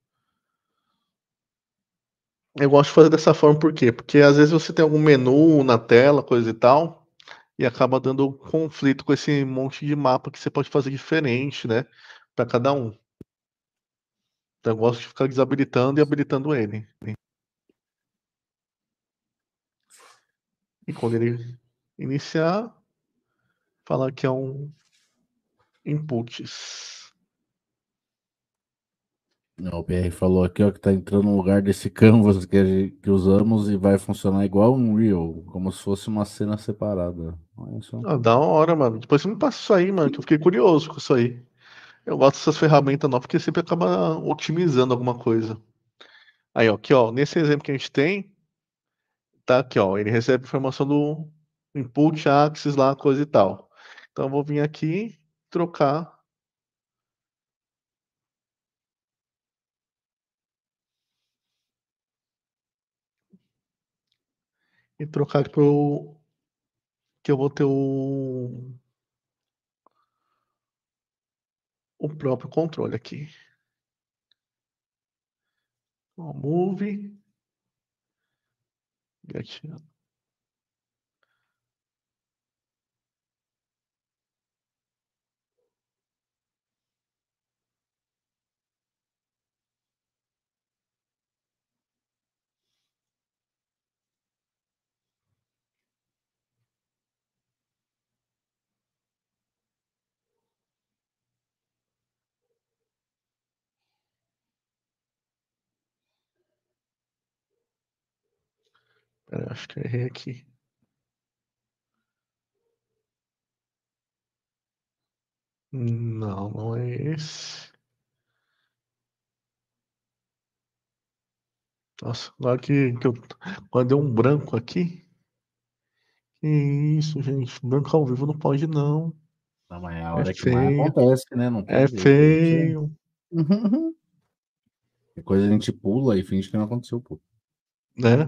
Eu gosto de fazer dessa forma, por quê? Porque às vezes você tem algum menu na tela, coisa e tal, e acaba dando conflito com esse monte de mapa que você pode fazer diferente, né? Para cada um. Então eu gosto de ficar desabilitando e habilitando ele. E quando ele iniciar, falar que é um inputs. O P R falou aqui, ó, que tá entrando no lugar desse canvas que, a gente- que usamos e vai funcionar igual um Unreal, como se fosse uma cena separada. Olha só. Ah, da hora, mano. Depois você me passa isso aí, mano, que eu fiquei curioso com isso aí. Eu gosto dessas ferramentas novas porque sempre acaba otimizando alguma coisa. Aí, ó, aqui, ó, nesse exemplo que a gente tem, tá aqui, ó, ele recebe informação do input, axis lá, coisa e tal. Então eu vou vir aqui, trocar e trocar pro que eu vou ter o o próprio controle aqui. Ó, move, get. Pera, acho que eu errei aqui. Não, não é esse. Nossa, agora que, que eu. Agora deu um branco aqui. Que isso, gente. Branco ao vivo não pode, não. Não, mas é a É hora que mais feio. acontece, né? Não É tem jeito. A gente... feio. Depois a gente pula e finge que não aconteceu. Pô. Né?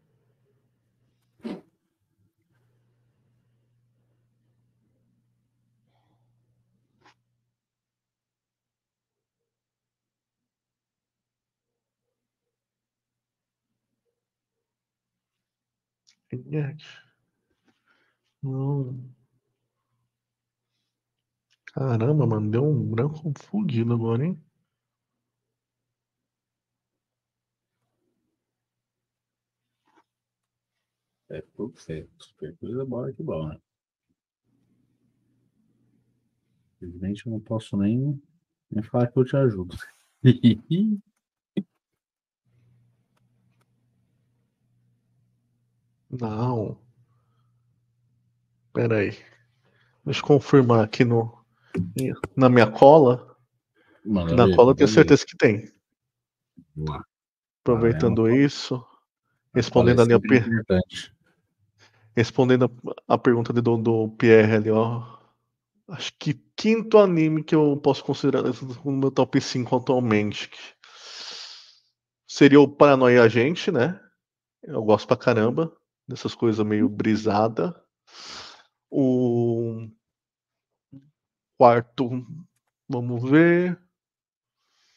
Não. Caramba, mano. Deu um branco fudido agora, hein? É tudo certo. Super coisa bora que bom, né? Infelizmente eu não posso nem, nem falar que eu te ajudo. Não. Pera aí. Deixa eu confirmar aqui no, na minha cola. Que Manda na ver, cola eu tenho manda ver. certeza que tem. Vamos lá. Lá vem a Aproveitando isso, a cola é respondendo ali a, sempre per- importante. respondendo a, a pergunta do, do Pierre ali, ó. Acho que quinto anime que eu posso considerar no meu top cinco atualmente. Seria o Paranoia Agente, né? Eu gosto pra caramba dessas coisas meio brisada. O quarto, vamos ver.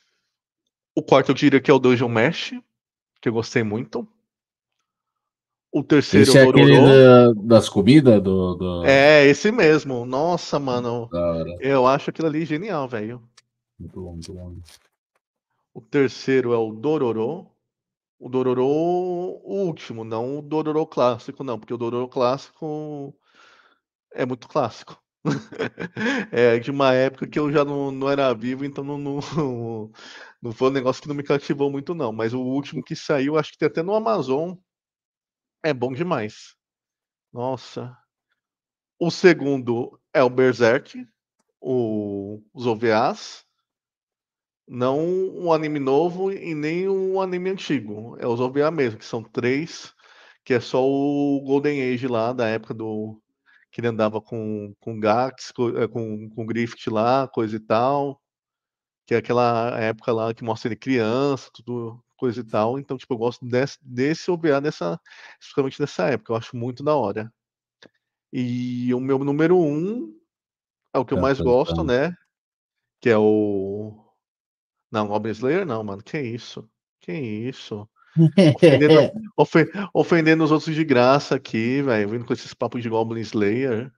O quarto eu diria que é o Dungeon Mesh, que eu gostei muito. O terceiro é o Esse é aquele Dororo. da- das comidas do, do... É, esse mesmo. Nossa, mano. Da hora. Eu acho aquilo ali genial, velho. Muito bom, muito bom. O terceiro é o Dororo. O Dororo, o último, não o Dororo clássico, não, porque o Dororo clássico é muito clássico. É de uma época que eu já não, não era vivo, então não, não, não foi um negócio que não me cativou muito, não. Mas o último que saiu, acho que tem até no Amazon, é bom demais. Nossa. O segundo é o Berserk, o, os O V As. Não um anime novo e nem um anime antigo. É os O V A mesmo, que são três, que é só o Golden Age lá, da época do. Que ele andava com, com Gax, co- eh, com, com Griffith lá, coisa e tal. Que é aquela época lá que mostra ele criança, tudo, coisa e tal. Então, tipo, eu gosto desse, desse O V A nessa, especificamente nessa época. Eu acho muito da hora. E o meu número um é o que eu Tá, mais tá, gosto, tá. né? Que é o. Não, Goblin Slayer não, mano. Que isso? Que isso? Ofendendo, ofe- ofendendo os outros de graça aqui, velho. Vindo com esses papos de Goblin Slayer.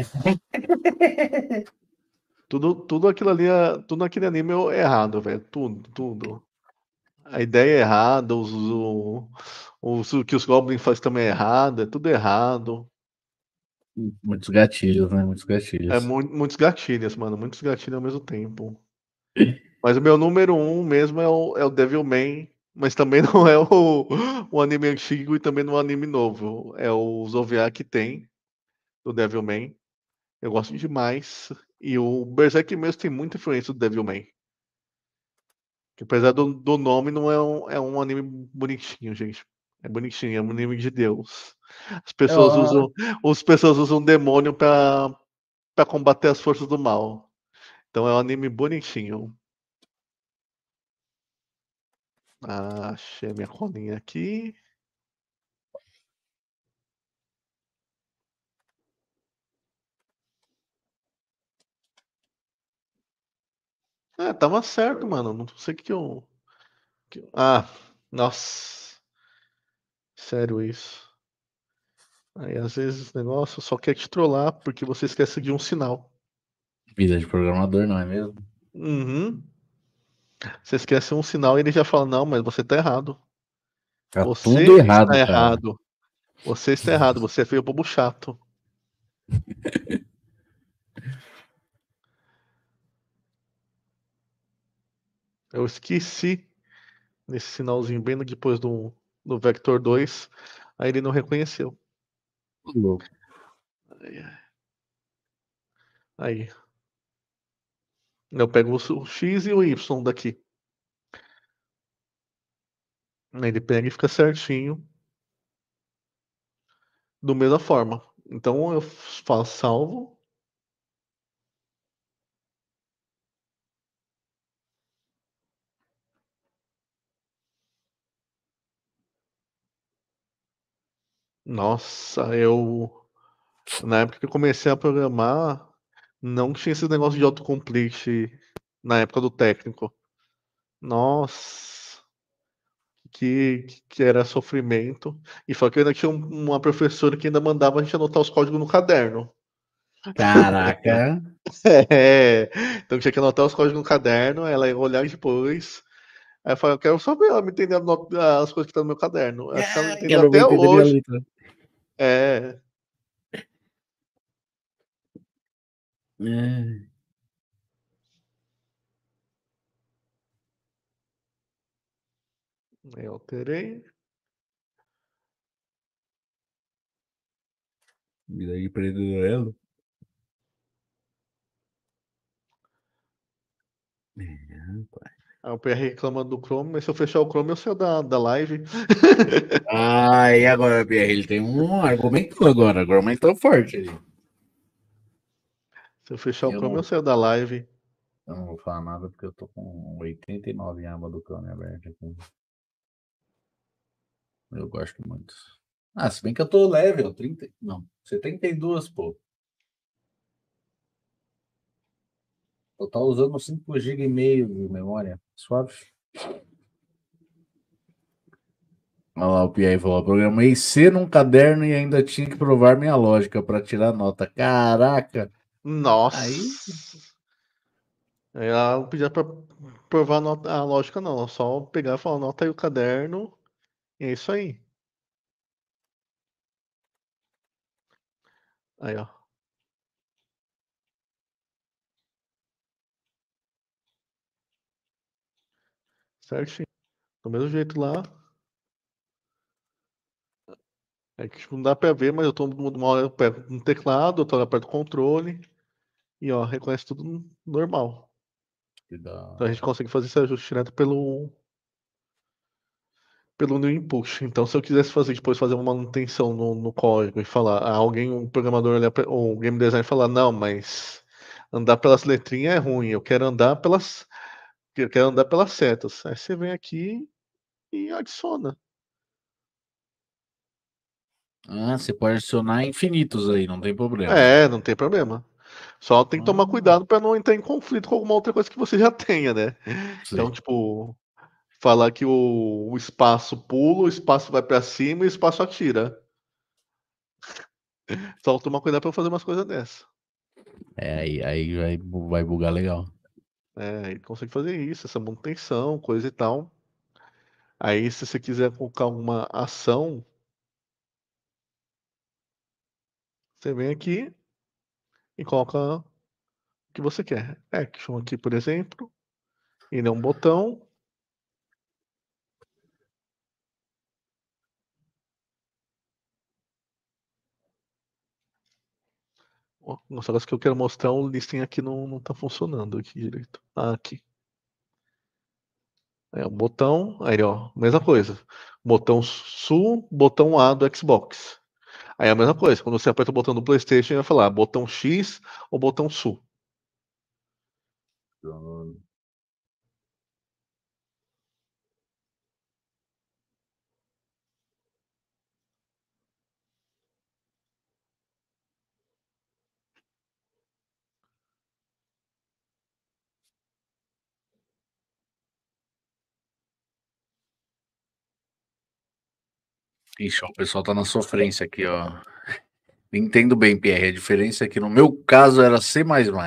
Tudo, tudo aquilo ali, é- tudo aquele anime é errado, velho. Tudo, tudo. A ideia é errada, os, o, os- o que os Goblins fazem também é errado, é tudo errado. Muitos gatilhos, né? Muitos É gatilhos. mu- muitos gatilhos, mano. Muitos gatilhos ao mesmo tempo. Mas o meu número um mesmo é o, é o Devilman. Mas também não é o, o anime antigo e também não é o anime novo. É os O V A que tem do Devilman. Eu gosto demais. E o Berserk mesmo tem muita influência do Devilman. Que apesar do, do nome, não é um, é um anime bonitinho, gente. É bonitinho, é um anime de Deus. As pessoas Eu, usam, as pessoas usam demônio pra, pra combater as forças do mal. Então é um anime bonitinho. Ah, achei a minha colinha aqui. Ah, tava certo, mano. Não sei o que eu. que- Ah, nossa. Sério isso. Aí às vezes esse negócio só quer te trollar porque você esquece de um sinal. vida de programador, não é mesmo? Uhum. Você esquece um sinal e ele já fala: Não, mas você tá errado. Tá tudo Você errado, está cara. errado. Você está errado. Você é feio bobo chato. Eu esqueci nesse sinalzinho bem depois do, do Vector dois. Aí ele não reconheceu. Louco. Aí. Eu pego o X e o Y daqui. Aí ele pega e fica certinho. Da mesma forma. Então eu faço salvo. Nossa, eu. Na época que eu comecei a programar, não tinha esse negócio de autocomplete na época do técnico. Nossa, que, que era sofrimento. E só que ainda tinha um- uma professora que ainda mandava a gente anotar os códigos no caderno. Caraca. É, então tinha que anotar os códigos no caderno, ela ia olhar depois. Aí eu falei, eu quero saber, ela me entender a not- as coisas que estão no meu caderno. Acho que ela não Ah, entendeu quero ver até entender a hoje. letra. É, É, eu alterei. vida de empreendedor. É, pai. Aí o P R reclamando do Chrome, mas se eu fechar o Chrome, eu saio da, da live. Ah, e agora, Pierre? Ele tem um argumento agora, argumentou forte ali. Se eu fechar o Eu Chrome, eu não, saio da live. eu não vou falar nada porque eu tô com oitenta e nove em aba do Chrome aberto aqui. Eu gosto muito. Ah, se bem que eu tô level, trinta, não, setenta e dois, pô. Eu tô usando cinco gigas e meio de memória. Suave. Olha lá, o Pierre falou: programei C num caderno e ainda tinha que provar minha lógica para tirar nota. Caraca! Aí. Nossa! Ela não pedia pra provar a, nota- a lógica, não. Só pegar e falar, anota aí o caderno. E é isso aí. Aí, ó. Certinho. Do mesmo jeito lá. É que tipo, não dá pra ver, mas eu tô uma hora perto do teclado, outra hora perto do controle. E ó, reconhece tudo normal. Que da Então a gente hora. consegue fazer esse ajuste direto pelo, pelo new input. Então, se eu quisesse fazer depois fazer uma manutenção no, no código e falar, ah, alguém, um programador olhar pra- ou um game designer falar, não, mas andar pelas letrinhas é ruim, eu quero andar pelas. Eu quero andar pelas setas. Aí você vem aqui e adiciona. Ah, você pode adicionar infinitos aí, não tem problema. É, não tem problema. Só tem que tomar Ah, cuidado para não entrar em conflito com alguma outra coisa que você já tenha, né? Então, sei. tipo, falar que o, o espaço pula, o espaço vai para cima e o espaço atira. Só tomar cuidado para fazer umas coisas dessas. É, aí, aí vai, bu- vai bugar legal. É, ele consegue fazer isso, essa manutenção, coisa e tal. Aí, se você quiser colocar uma ação, você vem aqui e coloca o que você quer. Action aqui, por exemplo. Ele é um botão. Ó, nossa, agora que eu quero mostrar o listing aqui não, não tá funcionando aqui direito. Ah, aqui. É um botão, aí ó, mesma coisa. Botão sul, botão A do Xbox. Aí é a mesma coisa, quando você aperta o botão do PlayStation, vai falar botão X ou botão sul. Ixi, ó, o pessoal tá na sofrência aqui, ó. Entendo bem, Pierre. A diferença é que no meu caso era C,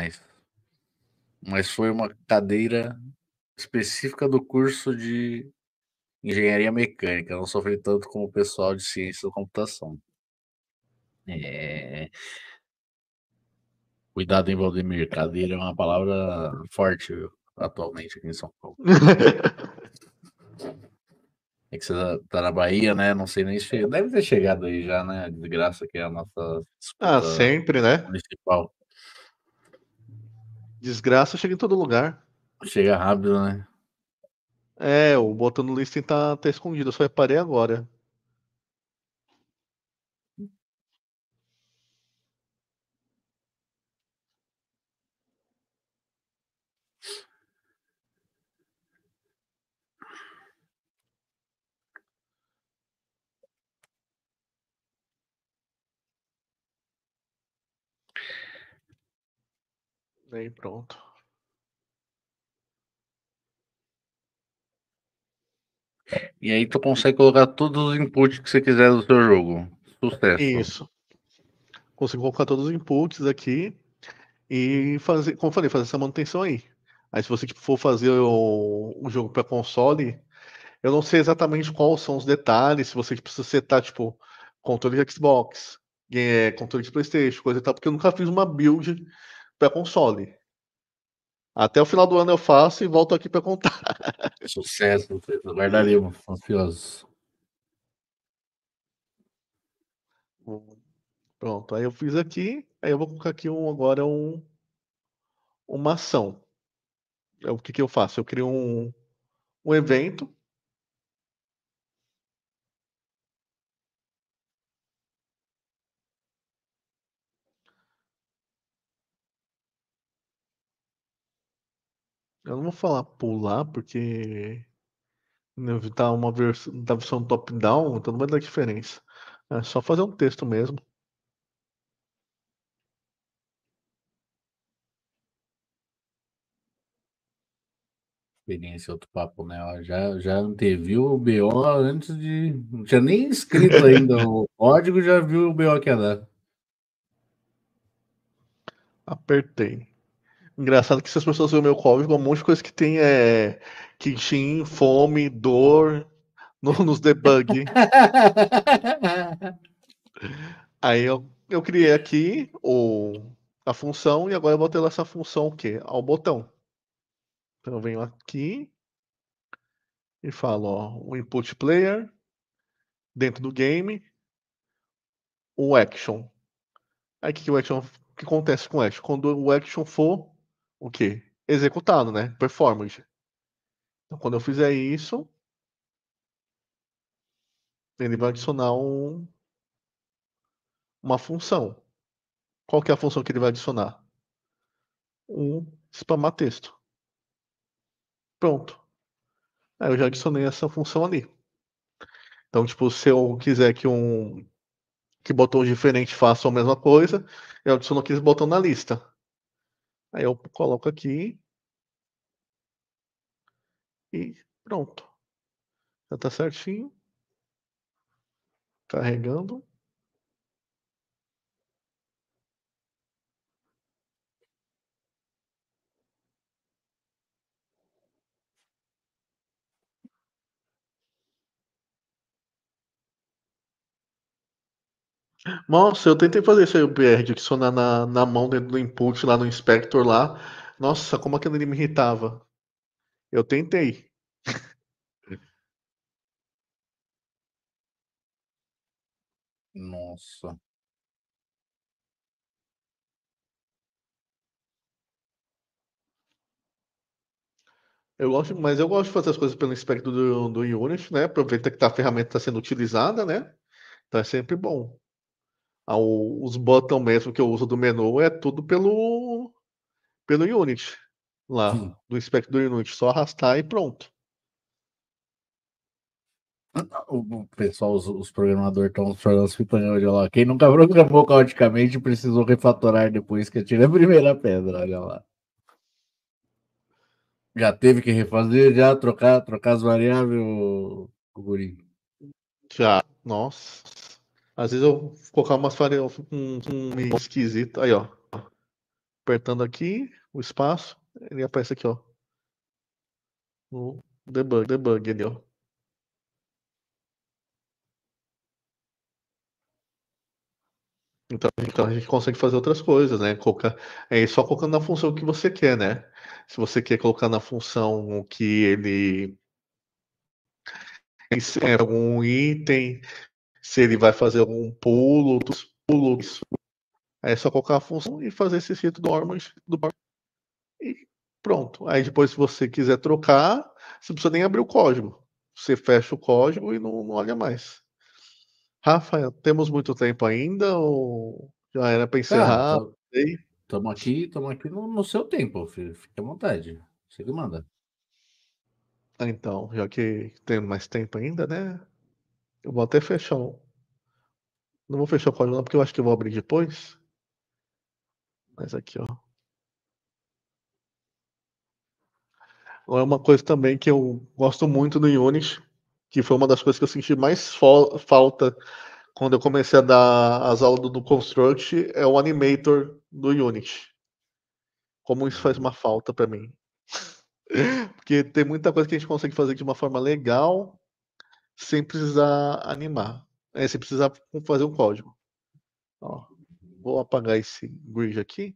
mas foi uma cadeira específica do curso de engenharia mecânica. Eu não sofri tanto como o pessoal de ciência da computação. É... Cuidado, hein, Valdemir. Cadeira é uma palavra forte, viu, atualmente aqui em São Paulo. É que você tá tá na Bahia, né? Não sei nem se chega. Deve ter chegado aí já, né? A desgraça que é a nossa Ah, disputa sempre, né? municipal. Desgraça chega em todo lugar. Chega rápido, né? É, o botão do listing tá, tá escondido, eu só reparei agora. Aí pronto. E aí tu consegue colocar todos os inputs que você quiser do seu jogo. Sucesso. Isso. Consigo colocar todos os inputs aqui e fazer, como eu falei, fazer essa manutenção aí. Aí se você tipo, for fazer o, o jogo para console, eu não sei exatamente quais são os detalhes, se você precisa setar, tipo, controle de Xbox, é, controle de PlayStation, coisa e tal, porque eu nunca fiz uma build para console. Até o final do ano eu faço e volto aqui para contar. Sucesso. Guardaremos. Ansiosos. Pronto, aí eu fiz aqui, aí eu vou colocar aqui um, agora um, uma ação. É, o que que eu faço? Eu crio um, um evento. Eu não vou falar pular, porque tá uma versão da versão top-down, então não vai dar diferença. É só fazer um texto mesmo. Experiência é outro papo, né? Ó, Já, já anteviu o B O antes de. Não tinha nem escrito ainda o código, já viu o B O que ia dar. Apertei. Engraçado que se as pessoas verem o meu código, um monte de coisa que tem é quentinho, fome, dor no- nos debug. Aí eu, eu criei aqui o, a função e agora eu vou ter essa função o quê? Ao botão. Então eu venho aqui e falo, ó, o input player, dentro do game, o action. Aí o que, que o action, o que acontece com o action? Quando o action for o quê? Executado, né? Performance. Então quando eu fizer isso, ele vai adicionar um, uma função. Qual que é a função que ele vai adicionar? Um spamar texto. Pronto. Aí eu já adicionei essa função ali. Então, tipo, se eu quiser que um que botões diferentes façam a mesma coisa, eu adiciono aqueles botões na lista. Aí eu coloco aqui e pronto. Já tá certinho. Carregando. Nossa, eu tentei fazer isso aí, o B R, de adicionar na, na mão dentro do input lá no inspector lá. Nossa, como aquilo ali me irritava. Eu tentei. Nossa. Eu gosto, mas eu gosto de fazer as coisas pelo inspector do, do Unity, né? Aproveita que tá, a ferramenta está sendo utilizada, né? Então é sempre bom. Ah, o- os botões mesmo que eu uso do menu é tudo pelo, pelo Unity. Lá, do inspector do Unity. Só arrastar e pronto. O o pessoal, os, os programadores estão falando se de lá. Quem nunca programou caoticamente precisou refatorar depois que atira a primeira pedra, olha lá. Já teve que refazer, já trocar, trocar as variáveis, o, o guri. Já. Nossa. Às vezes eu vou colocar umas variáveis um, um meio esquisito. Aí, ó. Apertando aqui o espaço, ele aparece aqui, ó. No debug, debug ali, ó. Então, então a gente consegue fazer outras coisas, né? Colocar, é só colocando na função que você quer, né? Se você quer colocar na função que ele é algum item, se ele vai fazer algum pulo, dos pulos, aí é só colocar a função e fazer esse rito do Ormond do e pronto. Aí depois, se você quiser trocar, você não precisa nem abrir o código. Você fecha o código e não, não olha mais. Rafael, temos muito tempo ainda ou já era para Cara, encerrar? Ei? estamos aqui, estamos aqui no, no seu tempo, filho. Fique à vontade. Você que manda. Ah, então, já que tem mais tempo ainda, né? Eu vou até fechar. o- Não vou fechar o código não, porque eu acho que eu vou abrir depois. Mas aqui, ó. É uma coisa também que eu gosto muito do Unity, que foi uma das coisas que eu senti mais fo- falta quando eu comecei a dar as aulas do, do Construct, é o Animator do Unity. Como isso faz uma falta para mim. Porque tem muita coisa que a gente consegue fazer de uma forma legal, sem precisar animar. É, sem precisar fazer um código. Ó, vou apagar esse grid aqui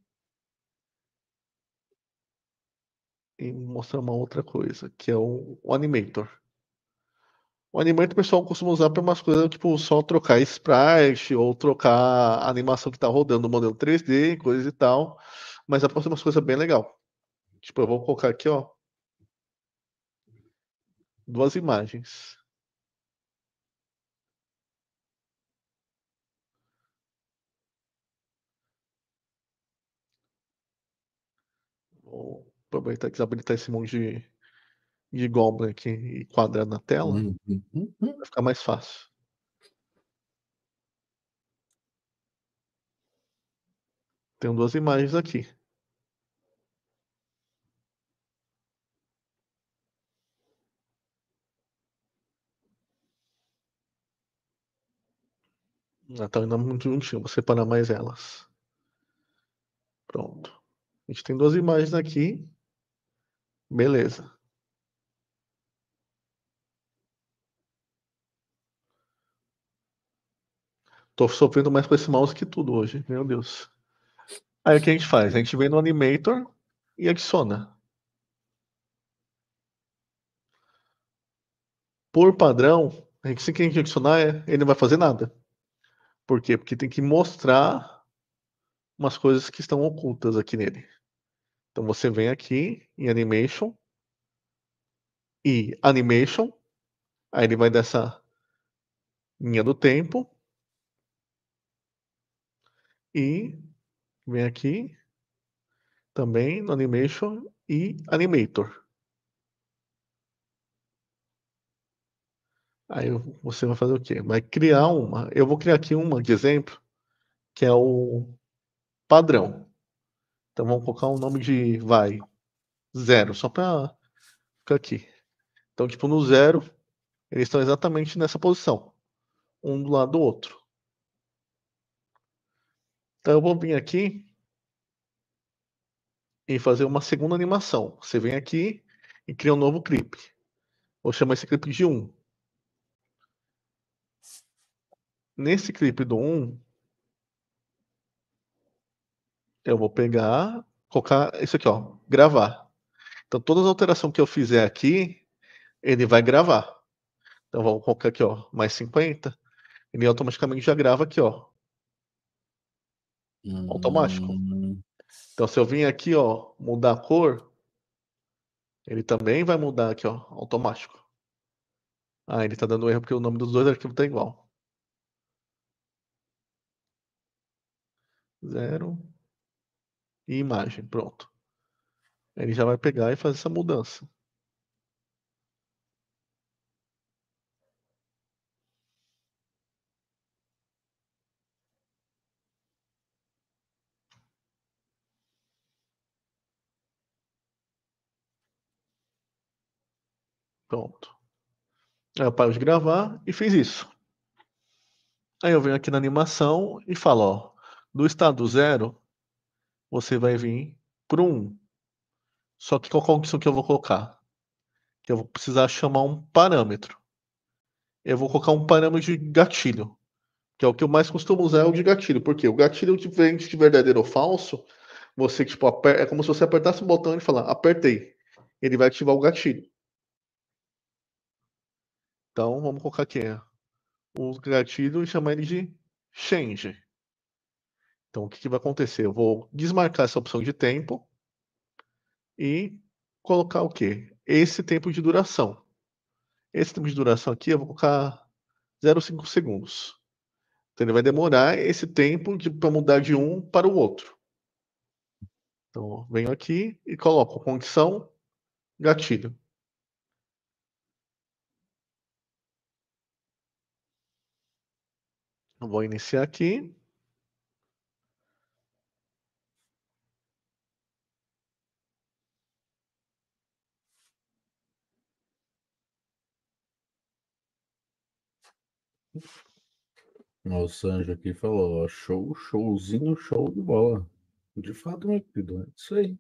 e mostrar uma outra coisa, que é o, o Animator. O Animator o pessoal costuma usar para umas coisas, tipo, só trocar sprite ou trocar a animação que está rodando no modelo três D, coisa e tal. Mas dá para fazer umas coisas bem legal. Tipo, eu vou colocar aqui, ó, duas imagens. Vou aproveitar e desabilitar esse monte de, de Goblin aqui e quadrado na tela. Uhum, uhum, uhum. Vai ficar mais fácil. Tenho duas imagens aqui. Então ainda muito juntinho, vou separar mais elas. Pronto. A gente tem duas imagens aqui. Beleza. Tô sofrendo mais com esse mouse que tudo hoje, meu Deus. Aí o que a gente faz? A gente vem no Animator e adiciona. Por padrão, a gente, se que a gente adicionar, ele não vai fazer nada. Por quê? Porque tem que mostrar umas coisas que estão ocultas aqui nele. Então você vem aqui em Animation e Animation, aí ele vai dessa linha do tempo e vem aqui também no Animation e Animator. Aí você vai fazer o quê? Vai criar uma. Eu vou criar aqui uma de exemplo, que é o padrão. Então vamos colocar um nome de vai zero, só para ficar aqui. Então, tipo, no zero, eles estão exatamente nessa posição, um do lado do outro. Então eu vou vir aqui e fazer uma segunda animação. Você vem aqui e cria um novo clipe. Vou chamar esse clipe de um. Nesse clipe do um, eu vou pegar, colocar isso aqui, ó, gravar. Então todas as alterações que eu fizer aqui, ele vai gravar. Então vamos colocar aqui, ó, mais cinquenta. Ele automaticamente já grava aqui, ó, automático. Hum, Então se eu vim aqui, ó, mudar a cor, ele também vai mudar aqui, ó, automático. Ah, ele tá dando erro porque o nome dos dois arquivos tá igual. Zero e imagem, pronto. Ele já vai pegar e fazer essa mudança. Pronto. Aí eu paro de gravar e fiz isso. Aí eu venho aqui na animação e falo, ó, do estado zero, você vai vir pro um. Só que qual condição que eu vou colocar? Que eu vou precisar chamar um parâmetro. Eu vou colocar um parâmetro de gatilho, que é o que eu mais costumo usar, é o de gatilho. Porque o gatilho, diferente de verdadeiro ou falso, você, tipo, aper... é como se você apertasse um botão e falar, apertei. Ele vai ativar o gatilho. Então, vamos colocar aqui o gatilho e chamar ele de change. Então, o que, que vai acontecer? Eu vou desmarcar essa opção de tempo e colocar o quê? Esse tempo de duração. Esse tempo de duração aqui eu vou colocar zero vírgula cinco segundos. Então, ele vai demorar esse tempo para mudar de um para o outro. Então, venho aqui e coloco condição gatilho. Eu vou iniciar aqui. o Sanjo aqui falou, ó, show, showzinho, show de bola. De fato, meu querido, é isso aí.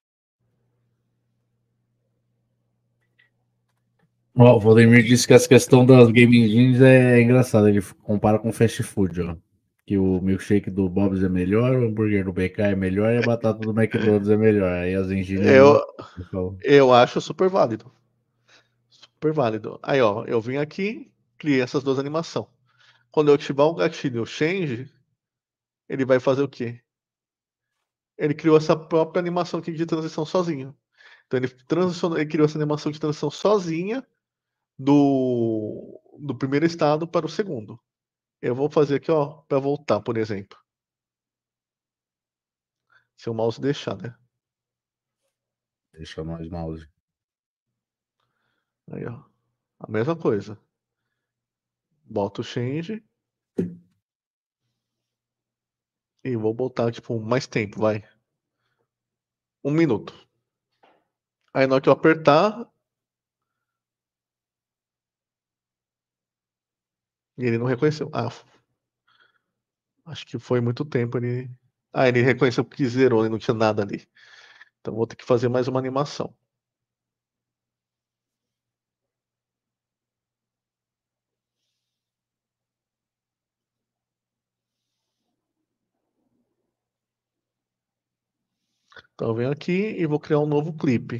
Ó, o Valdemir disse que essa questão das game engines é engraçada. Ele compara com fast food, ó. Que o milkshake do Bob's é melhor, o hambúrguer do B K é melhor e a batata do McDonald's é melhor. Aí as engines é a mesma Eu, coisa. Então, eu acho super válido. Super válido. Aí, ó, eu vim aqui, criei essas duas animações. Quando eu ativar o gatilho change, ele vai fazer o quê? Ele criou essa própria animação aqui de transição sozinho. Então ele transicionou, ele criou essa animação de transição sozinha do, do primeiro estado para o segundo. Eu vou fazer aqui, ó, para voltar, por exemplo. Se o mouse deixar, né? deixa nós mouse. Aí, ó. A mesma coisa. Boto o change e vou botar, tipo, mais tempo, vai. Um minuto. Aí na hora que eu apertar, e ele não reconheceu. Ah, Acho que foi muito tempo ele. Ah, ele reconheceu que zerou e não tinha nada ali. Então vou ter que fazer mais uma animação. Então eu venho aqui e vou criar um novo clipe.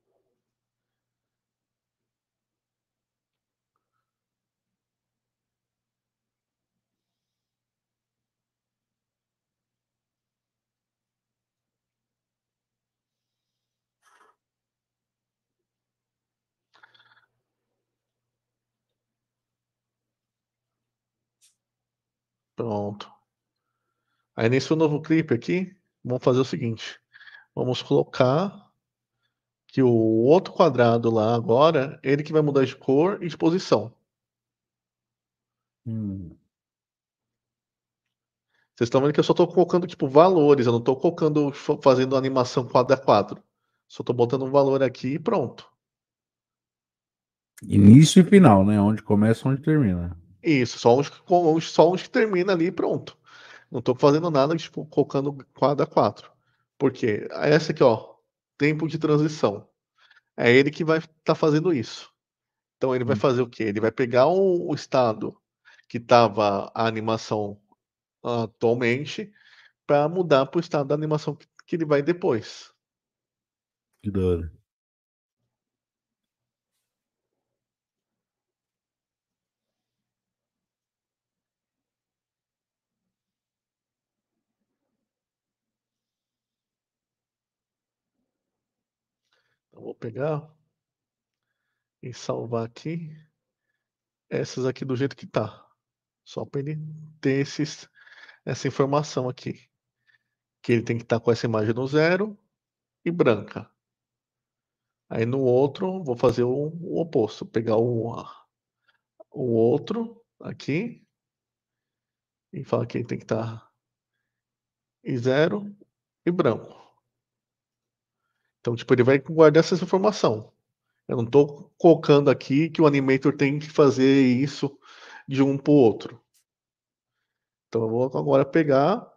Pronto. Aí nesse novo clipe aqui, vamos fazer o seguinte. Vamos colocar que o outro quadrado lá agora, ele que vai mudar de cor e de posição. Hum. Vocês estão vendo que eu só estou colocando tipo valores, eu não estou colocando, fazendo animação quadro a quadro. Só estou botando um valor aqui e pronto. Início e final, né? Onde começa, onde termina. Isso, só onde, só onde que termina ali e pronto. Não estou fazendo nada, tipo, colocando quadro a quatro. Por quê? Essa aqui, ó, tempo de transição. É ele que vai estar tá fazendo isso. Então ele vai Hum. fazer o quê? Ele vai pegar o, o estado que estava a animação atualmente para mudar para o estado da animação que, que ele vai depois. Que da hora. Então, vou pegar e salvar aqui essas aqui do jeito que tá. Só para ele ter esses, essa informação aqui. Que ele tem que estar tá com essa imagem no zero e branca. Aí no outro, vou fazer o, o oposto. Pegar o, o outro aqui e falar que ele tem que estar tá em zero e branco. Então, tipo, ele vai guardar essa informação. Eu não estou colocando aqui que o animator tem que fazer isso de um para o outro. Então eu vou agora pegar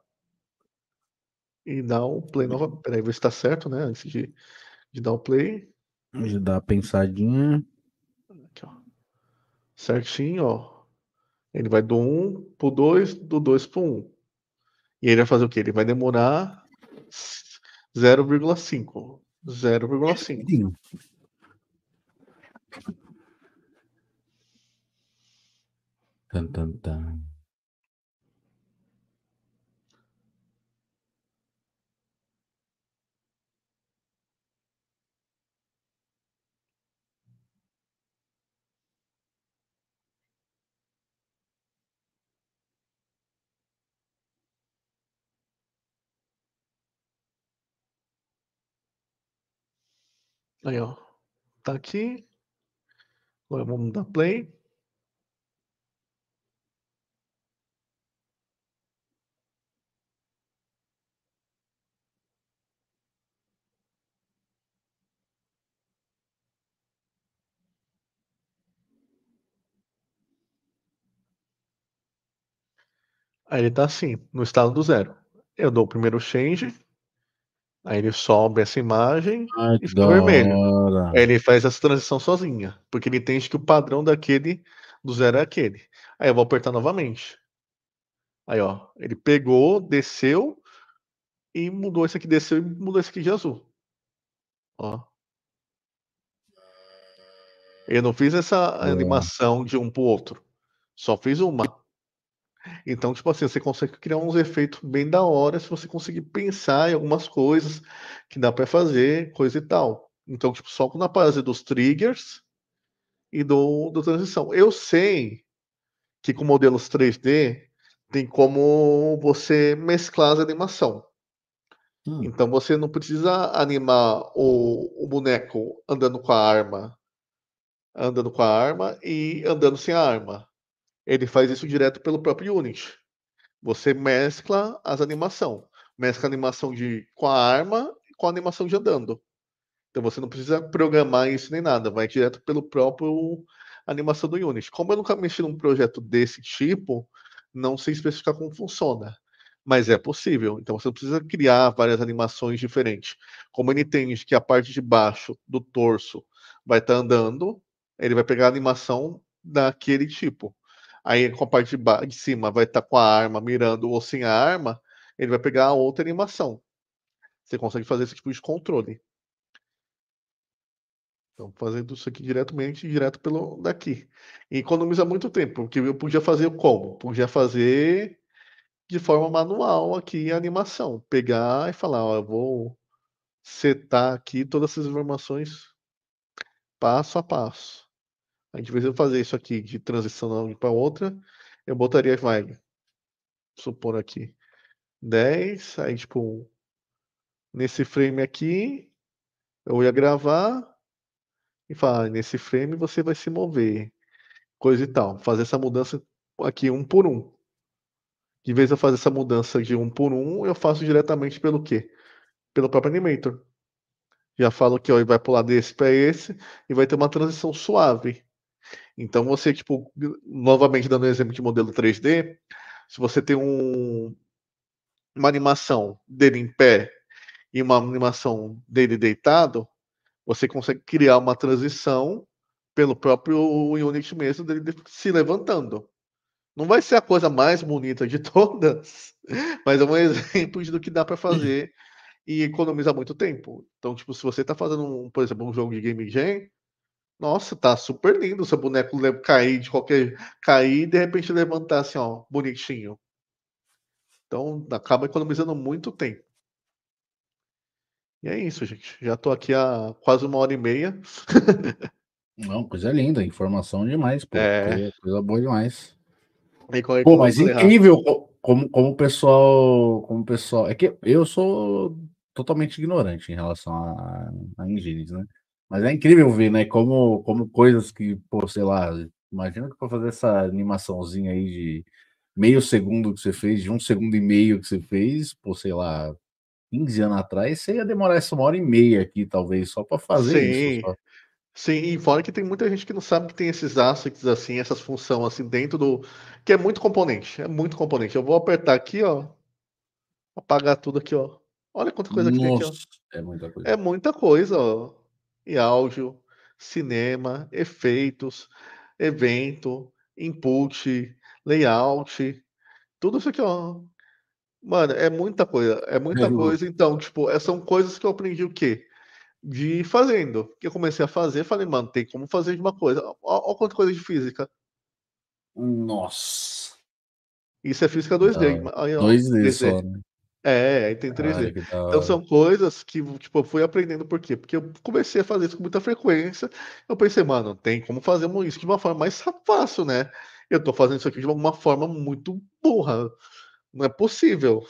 e dar o play novamente. Peraí, ver se está certo, né? Antes de, de dar o play. De dar uma pensadinha. Aqui, ó. Certinho, ó. Ele vai do um pro dois, do dois pro um. E ele vai fazer o quê? Ele vai demorar zero vírgula cinco. zero vírgula cinco. Sim. Tan, tan, tan. Aí, ó. Tá aqui. Agora vamos dar play. Aí ele tá assim, no estado do zero. Eu dou o primeiro change. Aí ele sobe essa imagem Ai, e que da fica vermelho. hora. Aí ele faz essa transição sozinha, porque ele entende que o padrão daquele do zero é aquele. Aí eu vou apertar novamente. Aí, ó, ele pegou, desceu e mudou esse aqui, desceu e mudou esse aqui de azul. Ó. Eu não fiz essa Boa. animação de um pro outro. Só fiz uma. Então, tipo assim, você consegue criar uns efeitos bem da hora se você conseguir pensar em algumas coisas que dá para fazer, coisa e tal. Então, tipo, só na base dos triggers e do, do transição. Eu sei que com modelos três D tem como você mesclar as animação. Hum. Então você não precisa animar o, o boneco andando com a arma, andando com a arma e andando sem a arma. Ele faz isso direto pelo próprio Unity. Você mescla as animação, mescla a animação de com a arma e com a animação de andando. Então você não precisa programar isso nem nada, vai direto pelo próprio animação do Unity. Como eu nunca mexi num projeto desse tipo, não sei especificar como funciona, mas é possível. Então você não precisa criar várias animações diferentes. Como ele entende que a parte de baixo do torso vai estar andando, ele vai pegar a animação daquele tipo. Aí com a parte de, ba- de cima vai estar com a arma mirando ou sem a arma, ele vai pegar a outra animação. Você consegue fazer esse tipo de controle. Então, fazendo isso aqui diretamente, direto pelo daqui. E economiza muito tempo, porque eu podia fazer como? Podia fazer de forma manual aqui a animação. Pegar e falar, ó, eu vou setar aqui todas essas informações passo a passo. A gente, em vez de eu fazer isso aqui de transição para outra, eu botaria, vai, supor aqui, dez, aí tipo, nesse frame aqui, eu ia gravar e falar, nesse frame você vai se mover, coisa e tal. Fazer essa mudança aqui um por um. De vez eu fazer essa mudança de um por um, eu faço diretamente pelo quê? Pelo próprio Animator. Já falo que ó, ele vai pular desse para esse e vai ter uma transição suave. Então você, tipo, novamente dando um exemplo de modelo três D, se você tem um, uma animação dele em pé e uma animação dele deitado, você consegue criar uma transição pelo próprio Unity mesmo dele se levantando. Não vai ser a coisa mais bonita de todas, mas é um exemplo do que dá para fazer e economiza muito tempo. Então, tipo, se você tá fazendo, um, por exemplo, um jogo de Game Jam, nossa, tá super lindo o seu boneco cair de qualquer. Cair e de repente levantar assim, ó, bonitinho. Então, acaba economizando muito tempo. E é isso, gente. Já tô aqui há quase uma hora e meia. Não, coisa linda, informação demais, pô. É. Coisa, coisa boa demais. Aí, como é que Pô, eu mas falei errado? incrível co- como, como o pessoal, como o pessoal, é que eu sou totalmente ignorante em relação a, a engines, né? Mas é incrível ver, né, como, como coisas que, pô, sei lá, imagina que para fazer essa animaçãozinha aí de meio segundo que você fez, de um segundo e meio que você fez, pô, sei lá, quinze anos atrás, você ia demorar essa uma hora e meia aqui, talvez, só para fazer isso, Sim. só. Sim, e fora que tem muita gente que não sabe que tem esses assets assim, essas funções assim dentro do. Que é muito componente. É muito componente. Eu vou apertar aqui, ó. Apagar tudo aqui, ó. Olha quanta coisa que tem aqui, ó. Nossa, é muita coisa. É muita coisa, ó. E áudio, cinema, efeitos, evento, input, layout, tudo isso aqui, ó. Mano, é muita coisa, é É muita louco. coisa. Então, tipo, é- são coisas que eu aprendi o quê? De ir fazendo. Que eu comecei a fazer, falei, mano, tem como fazer de uma coisa. Ó, ó quanta coisa de física. Nossa. Isso é física Da dois D. hora. Aí, ó, dois D três D. só, né? É, aí tem Caralho, três D. que da Então hora. são coisas que, tipo, eu fui aprendendo por quê? Porque eu comecei a fazer isso com muita frequência. Eu pensei, mano, tem como fazer isso de uma forma mais fácil, né? Eu tô fazendo isso aqui de uma forma muito burra. Não é possível.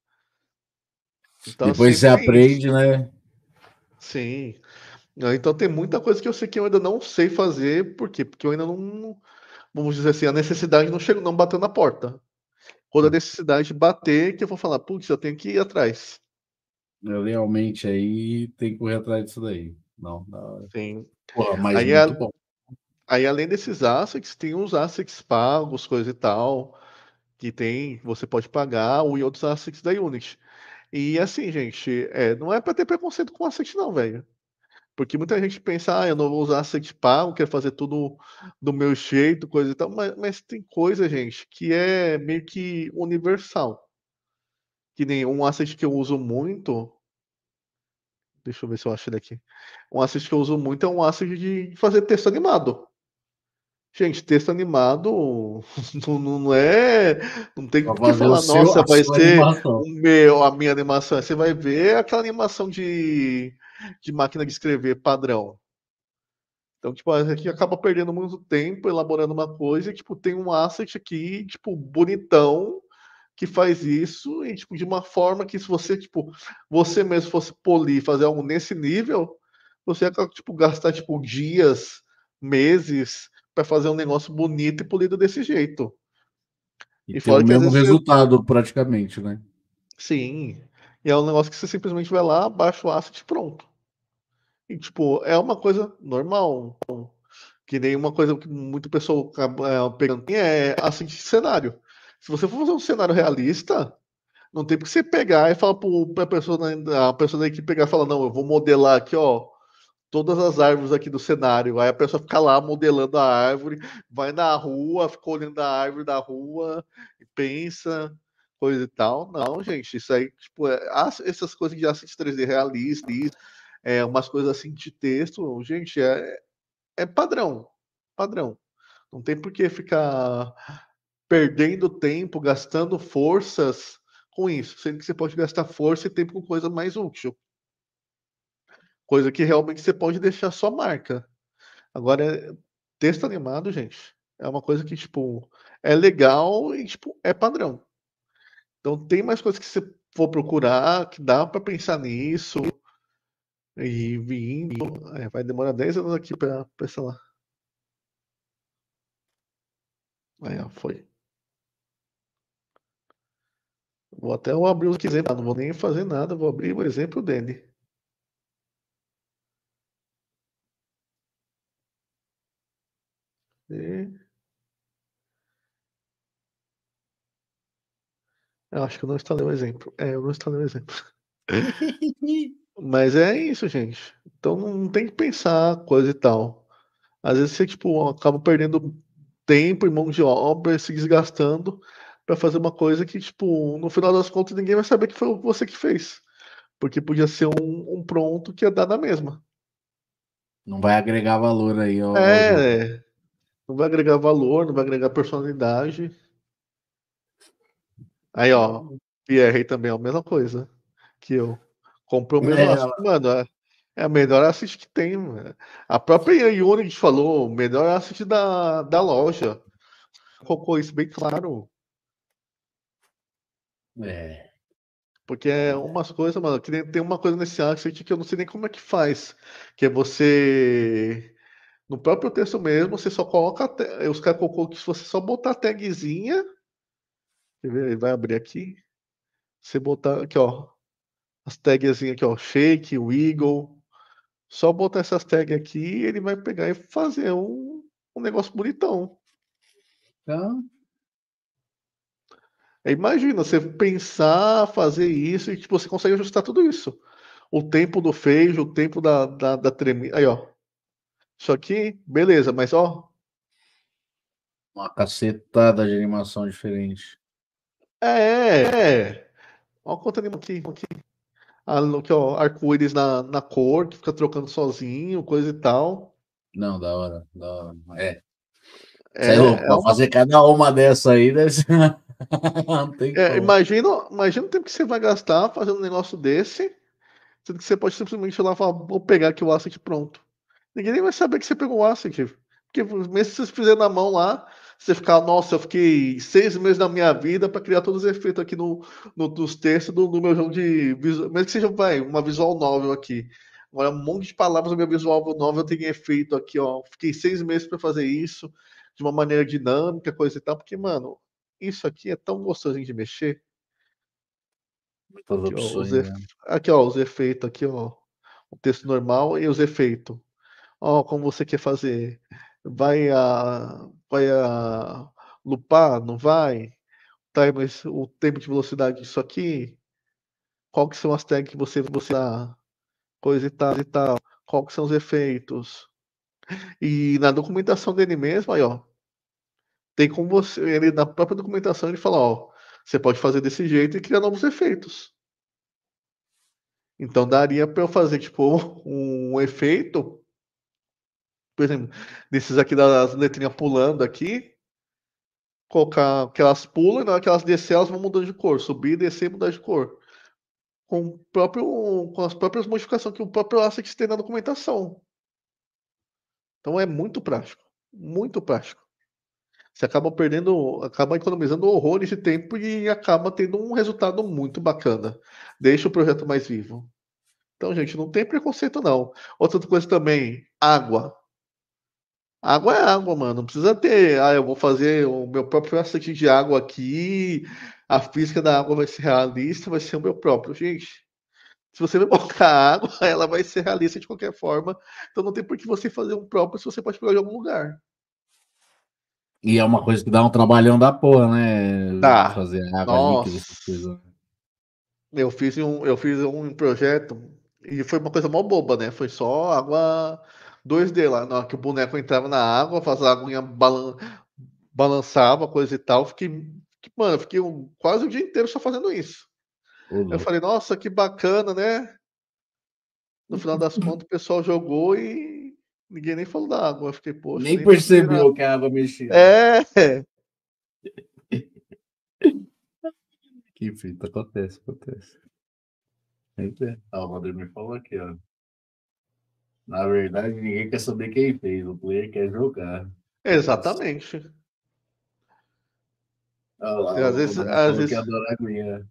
Então, Depois você sempre tem isso. aprende, né? Sim. Então tem muita coisa que eu sei que eu ainda não sei fazer. Por quê? Porque eu ainda não, vamos dizer assim, a necessidade não chegou, não bateu na porta. Quando a necessidade bater, que eu vou falar, putz, eu tenho que ir atrás. Eu realmente aí tem que correr atrás disso daí. Não, da hora. Sim. Porra, mas Aí, a- muito bom. Aí, além desses assets, tem os assets pagos, coisa e tal, que tem, você pode pagar, ou em outros assets da Unity. E assim, gente, é, não é para ter preconceito com asset, não, velho. Porque muita gente pensa, ah, eu não vou usar asset pago, quero fazer tudo do meu jeito, coisa e tal. Mas, mas tem coisa, gente, que é meio que universal. Que nem um asset que eu uso muito. Deixa eu ver se eu acho ele aqui. Um asset que eu uso muito é um asset de fazer texto animado. Gente, texto animado não, não não é. Não tem Pra que fazer o falar, seu, nossa, a vai sua ser animação. o meu, a minha animação. Você vai ver aquela animação de, de máquina de escrever padrão. Então, tipo, a gente acaba perdendo muito tempo elaborando uma coisa e, tipo, tem um asset aqui, tipo, bonitão, que faz isso e, tipo, de uma forma que se você, tipo, você mesmo fosse polir, fazer algo nesse nível, você ia, tipo, gastar, tipo, dias, meses para fazer um negócio bonito e polido desse jeito. E E ter o fora que às mesmo vezes você... resultado, praticamente, né? Sim. E é um negócio que você simplesmente vai lá, baixa o asset e pronto. E, tipo, é uma coisa normal. Que nem uma coisa que muito pessoal acaba é, pegando é asset de cenário. Se você for fazer um cenário realista, não tem porque você pegar e falar para a pessoa, a pessoa da equipe pegar e falar, não, eu vou modelar aqui, ó, todas as árvores aqui do cenário. Aí a pessoa fica lá modelando a árvore, vai na rua, fica olhando a árvore da rua, e pensa, coisa e tal. Não, gente, isso aí, tipo, é, essas coisas de assist três D realista, é, umas coisas assim de texto, gente, é, é padrão. Padrão. Não tem por que ficar perdendo tempo, gastando forças com isso, sendo que você pode gastar força e tempo com coisa mais útil. Coisa que realmente você pode deixar sua marca. Agora, texto animado, gente, é uma coisa que, tipo, é legal e, tipo, é padrão. Então, tem mais coisas que você for procurar, que dá para pensar nisso. E vindo. É, vai demorar dez anos aqui para instalar. Aí, ó, foi. Vou até abrir o exemplo, não vou nem fazer nada, vou abrir o exemplo dele. E... Eu acho que eu não instalei o exemplo. É, eu não instalei o exemplo. Mas é isso, gente. Então não tem que pensar coisa e tal. Às vezes você tipo, acaba perdendo tempo e mão de obra, se desgastando para fazer uma coisa que, tipo, no final das contas ninguém vai saber que foi você que fez. Porque podia ser um, um pronto que ia dar na mesma. Não vai agregar valor aí ao, ao jogo. É, não vai agregar valor, não vai agregar personalidade. Aí, ó, Pierre também é a mesma coisa que eu. Comprou o mesmo É, asset. Mano, é, é a melhor asset que tem. Mano. A própria Unity falou, melhor asset da, da loja. Colocou isso bem claro. é. Porque é umas coisas, mano, que tem, tem uma coisa nesse asset que eu não sei nem como é que faz. Que é você. No próprio texto mesmo, você só coloca. a Os caras colocou que se você só botar a tagzinha. Quer ver? Ele vai abrir aqui. Você botar aqui, ó. As tags aqui, ó. Shake, Wiggle. Só botar essas tags aqui, ele vai pegar e fazer um, um negócio bonitão. Então, Imagina, você pensar, fazer isso e tipo, você consegue ajustar tudo isso. O tempo do fade, o tempo da, da, da tremida. Aí, ó. Isso aqui, beleza, mas ó. uma cacetada de animação diferente. É, é. Ó, quanto anima aqui, aqui. Aqui, ó, arco-íris na, na cor, que fica trocando sozinho, coisa e tal. Não, da hora, da hora. É. Você é louco, É, é pra uma. fazer cada uma dessa aí, deve ser... não tem É, como. imagina, imagina o tempo que você vai gastar fazendo um negócio desse, sendo que você pode simplesmente ir lá e falar, vou pegar aqui o asset pronto. Ninguém nem vai saber que você pegou o asset. Porque mesmo se você fizer na mão lá, você ficar, nossa, eu fiquei seis meses da minha vida para criar todos os efeitos aqui no, no, nos textos do, do meu jogo de visual. Mesmo que seja, vai, uma visual novel aqui. Agora, um monte de palavras no meu visual novel tem efeito aqui, ó. Fiquei seis meses para fazer isso de uma maneira dinâmica, coisa e tal, porque, mano, isso aqui é tão gostosinho de mexer. Muitas Aqui, ó, os, opções, efe... né? aqui, ó, os efeitos, aqui, ó. O texto normal e os efeitos. Ó, como você quer fazer? Vai a, vai a lupar? Não vai? Tá, mas o tempo de velocidade disso aqui? Qual que são as tags que você você dá? Coisa e tal e tal. Qual que são os efeitos? E na documentação dele mesmo, aí, ó, tem como você, ele na própria documentação ele fala, ó, você pode fazer desse jeito e criar novos efeitos. Então daria para eu fazer tipo um efeito, por exemplo, desses aqui das letrinhas pulando aqui, colocar que elas pulam e na hora que elas descer, elas vão mudando de cor. Subir, descer e mudar de cor. Com, o próprio, com as próprias modificações que o próprio Asset tem na documentação. Então é muito prático. Muito prático. Você acaba perdendo, acaba economizando horrores de tempo e acaba tendo um resultado muito bacana. Deixa o projeto mais vivo. Então, gente, não tem preconceito, não. Outra coisa também, água. Água é água, mano. Não precisa ter. Ah, eu vou fazer o meu próprio asset de água aqui. A física da água vai ser realista, vai ser o meu próprio. Gente, se você vai colocar água, ela vai ser realista de qualquer forma. Então não tem por que você fazer um próprio se você pode pegar de algum lugar. E é uma coisa que dá um trabalhão da porra, né? Tá. Fazer água líquida, essas Nossa. coisas. Eu fiz um, eu fiz um projeto e foi uma coisa mó boba, né? Foi só água dois D lá, na hora que o boneco entrava na água, faz a aguinha balan balançava, coisa e tal. Fiquei, mano, eu fiquei um, quase o dia inteiro só fazendo isso. Ô, Eu louco. falei, nossa, que bacana, né? No final das contas, o pessoal jogou e ninguém nem falou da água. Eu fiquei, poxa, Nem nem percebi nada. percebeu que a água mexia. É, Que fita, acontece, acontece. Sempre. Ah, o Vladimir falou aqui, ó. Na verdade, ninguém quer saber quem fez, o player quer jogar. Nossa. exatamente. Olha lá, Às o vezes, Vladimir às falou que vezes, adora aguinha.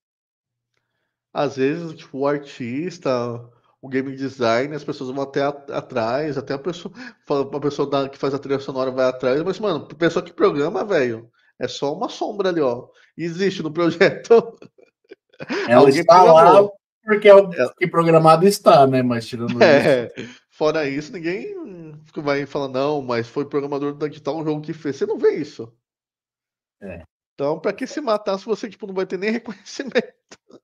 às vezes, tipo, o artista, o game design, as pessoas vão até a- atrás, até a pessoa, fala- a pessoa da- que faz a trilha sonora vai atrás, mas, mano, a pessoa que programa, velho, é só uma sombra ali, ó. Existe no projeto. Ela Alguém está lá programou. porque é o que programado está, né? Mas tirando isso. É, fora isso, ninguém vai falar, não, mas foi o programador da- de tal jogo que fez. Você não vê isso. É, Então, pra que se matar se você, tipo, não vai ter nem reconhecimento?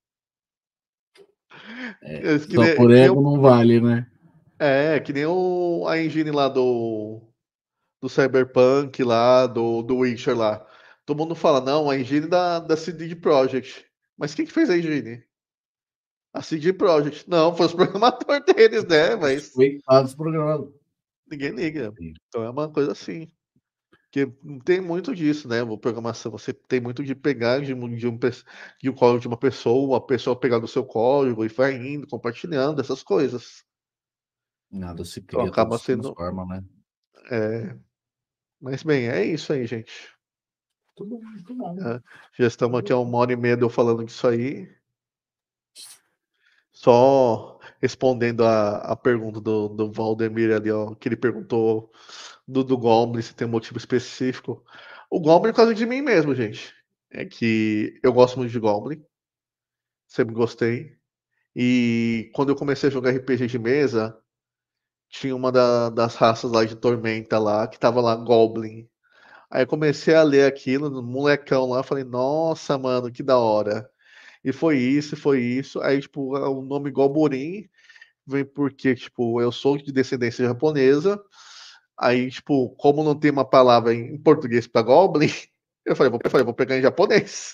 é. É, que Só nem, por que nem ego o, não vale, né? é, que nem o, a engine lá do, do Cyberpunk lá, do, do Witcher lá. Todo mundo fala, não, a engine da, da C D Projekt. Mas quem que fez a engine? A C D Projekt. Não, foi os programadores deles, né? Os Mas coitados programados. ninguém liga. Então é uma coisa assim. Porque tem muito disso, né? A programação, você tem muito de pegar de, um, de, um, pe- de um código de uma pessoa, a pessoa pegar do seu código e vai indo, compartilhando essas coisas. Nada se Então cria, tudo acaba se sendo. transforma, né? É... Mas bem, é isso aí, gente. Muito bom, muito bom. É, já estamos aqui há uma hora e meia de eu falando disso aí. Só respondendo a, a pergunta do, do Valdemir ali, ó, que ele perguntou do, do Goblin se tem um motivo específico. O Goblin é por causa de mim mesmo, gente. É que eu gosto muito de Goblin, sempre gostei. E quando eu comecei a jogar R P G de mesa, tinha uma da- das raças lá de Tormenta lá, que tava lá, Goblin. Aí eu comecei a ler aquilo, no molecão lá, falei, nossa, mano, que da hora. E foi isso, foi isso. Aí, tipo, o nome Goburin vem porque, tipo, eu sou de descendência japonesa. Aí, tipo, como não tem uma palavra em português para Goblin, eu falei, vou, eu falei, vou pegar em japonês.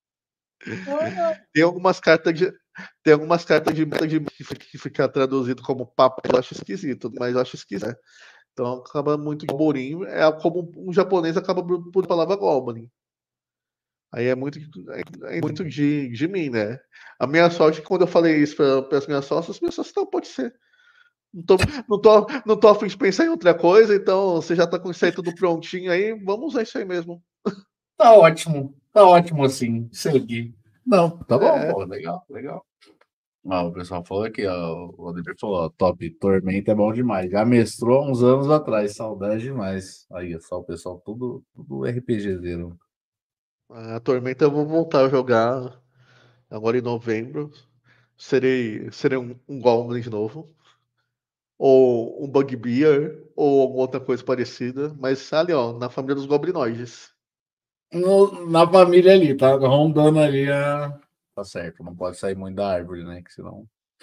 Tem algumas cartas de. Tem algumas cartas de meta de que fica, que fica traduzido como papo, eu acho esquisito, mas eu acho esquisito. Né? Então acaba muito Goburin, é como um japonês acaba por, por palavra Goblin. Aí é muito, é, é muito de, de mim, né? A minha sorte é que quando eu falei isso para as minhas sócias, as minhas sócias, não, pode ser. Não tô, não, tô, não tô a fim de pensar em outra coisa, então você já tá com isso aí tudo prontinho aí, vamos usar isso aí mesmo. Tá ótimo, tá ótimo assim, seguir. Não, tá bom, É, pô, legal, legal. Ah, o pessoal falou aqui, ó, o Vladimir falou, ó, top, Tormenta é bom demais. Já mestrou há uns anos atrás, saudade demais. Aí, é só o pessoal, tudo, tudo RPGzeiro. a Tormenta eu vou voltar a jogar agora em novembro. Serei, serei um, um Goblin de novo. Ou um Bugbear, ou alguma outra coisa parecida. Mas ali, ó, na família dos Goblinoides. No- na família ali, tá rondando ali a... Tá certo, não pode sair muito da árvore, né, que senão...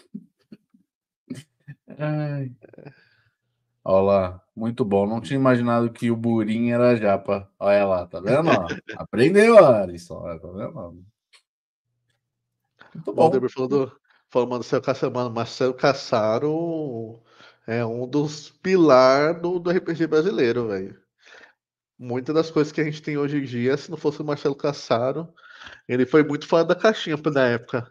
Ai, olha lá, muito bom. Não tinha imaginado que o Burim era japa. Olha lá, tá vendo? Ó? Aprendeu, Alisson. Ó, tá vendo? Muito O bom. Valdemir falou do, falou, mano, Marcelo Caçaro, mano, Marcelo Caçaro é um dos pilares do, do R P G brasileiro, velho. Muitas das coisas que a gente tem hoje em dia, se não fosse o Marcelo Cassaro, ele foi muito fora da caixinha na época.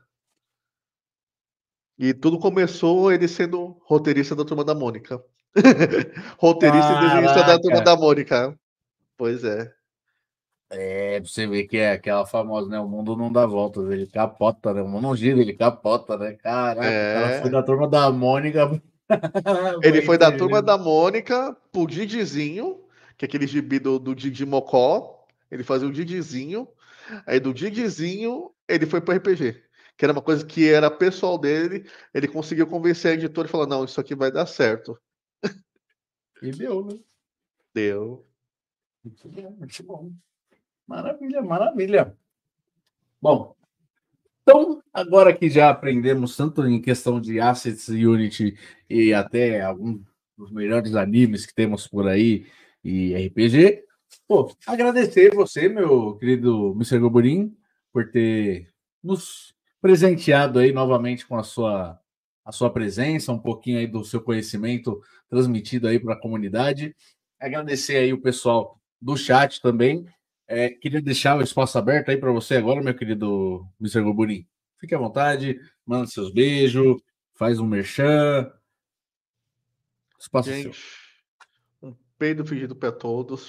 E tudo começou ele sendo roteirista da Turma da Mônica. Roteirista e desenhista da Turma Caraca. da Mônica. Pois é. É, pra você ver que é aquela famosa, né? O mundo não dá voltas, ele capota, né? O mundo não gira, ele capota, né? Caraca, o cara foi É. da turma da Mônica pro Ele foi da Turma R P G. da Mônica pro Didizinho, que é aquele gibi do, do Didi Mocó. Ele fazia o Didizinho. Aí do Didizinho, ele foi pro R P G. Que era uma coisa que era pessoal dele. Ele conseguiu convencer a editora e falar: não, isso aqui vai dar certo. E deu, né? Deu. Muito bom, muito bom. Maravilha, maravilha. Bom, então, agora que já aprendemos tanto em questão de Assets, Unity e até alguns dos melhores animes que temos por aí e R P G, pô, agradecer você, meu querido mister Goburin, por ter nos presenteado aí novamente com a sua, a sua presença, um pouquinho aí do seu conhecimento transmitido aí para a comunidade. Agradecer aí o pessoal do chat também. É, queria deixar o espaço aberto aí para você agora, meu querido mister Goburin. Fique à vontade, manda seus beijos, faz um merchan. Espaço é seu. Gente, um peido fingido para todos.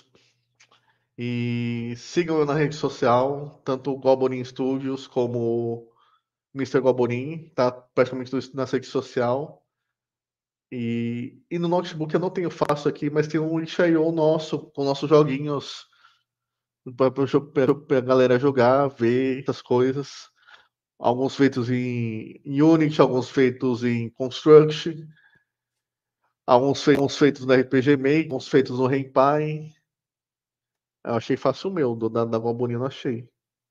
E sigam eu na rede social, tanto o Goborin Studios como o mister Goborin, tá praticamente tudo na rede social. E, e no notebook eu não tenho fácil aqui, mas tem um itch ponto i o nosso, com nossos joguinhos para a galera jogar, ver essas coisas. Alguns feitos em Unity, alguns feitos em Construct, alguns feitos, alguns feitos no R P G Maker, alguns feitos no Renpai. Eu achei fácil o meu, do, da, da Goborin eu achei.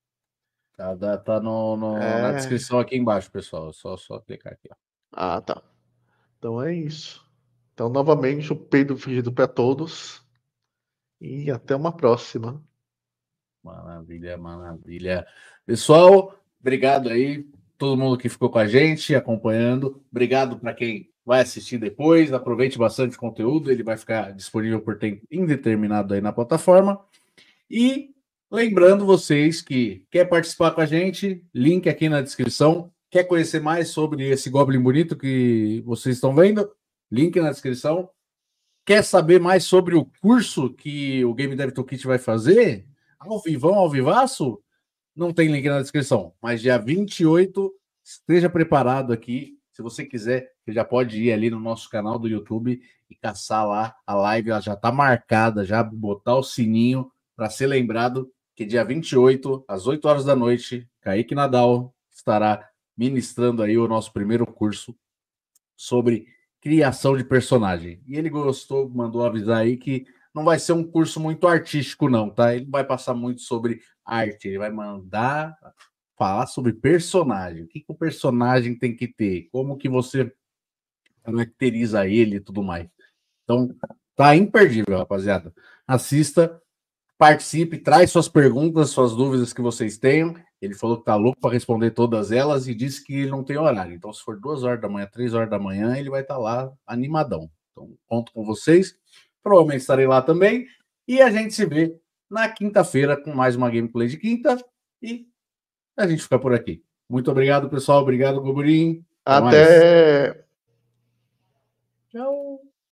Tá, tá no, no, na É... descrição aqui embaixo, pessoal. Só, só clicar aqui. Ó. Ah, tá. Então é isso. Então, novamente, o peido fingido para todos. E até uma próxima. Maravilha, maravilha. Pessoal, obrigado aí. Todo mundo que ficou com a gente, acompanhando. Obrigado para quem vai assistir depois. Aproveite bastante o conteúdo. Ele vai ficar disponível por tempo indeterminado aí na plataforma. E lembrando vocês que quer participar com a gente, link aqui na descrição. Quer conhecer mais sobre esse Goblin bonito que vocês estão vendo? Link na descrição. Quer saber mais sobre o curso que o Game Dev Toolkit vai fazer? Ao vivão, ao vivaço? Não tem link na descrição, mas dia vinte e oito, esteja preparado aqui. Se você quiser, você já pode ir ali no nosso canal do YouTube e caçar lá a live, ela já está marcada, já botar o sininho para ser lembrado que dia vinte e oito, às oito horas da noite, Kaique Nadal estará ministrando aí o nosso primeiro curso sobre criação de personagem. E ele gostou, mandou avisar aí que não vai ser um curso muito artístico, não, tá? Ele não vai passar muito sobre arte, ele vai mandar falar sobre personagem. O que, que o personagem tem que ter? Como que você caracteriza ele e tudo mais. Então, tá imperdível, rapaziada. Assista, participe, traz suas perguntas, suas dúvidas que vocês tenham. Ele falou que tá louco para responder todas elas e disse que ele não tem horário. Então, se for duas horas da manhã, três horas da manhã, ele vai estar tá lá animadão. Então, conto com vocês. Provavelmente estarei lá também. E a gente se vê na quinta-feira com mais uma gameplay de quinta. E a gente fica por aqui. Muito obrigado, pessoal. Obrigado, Goburin. Até mais. Até. Tchau.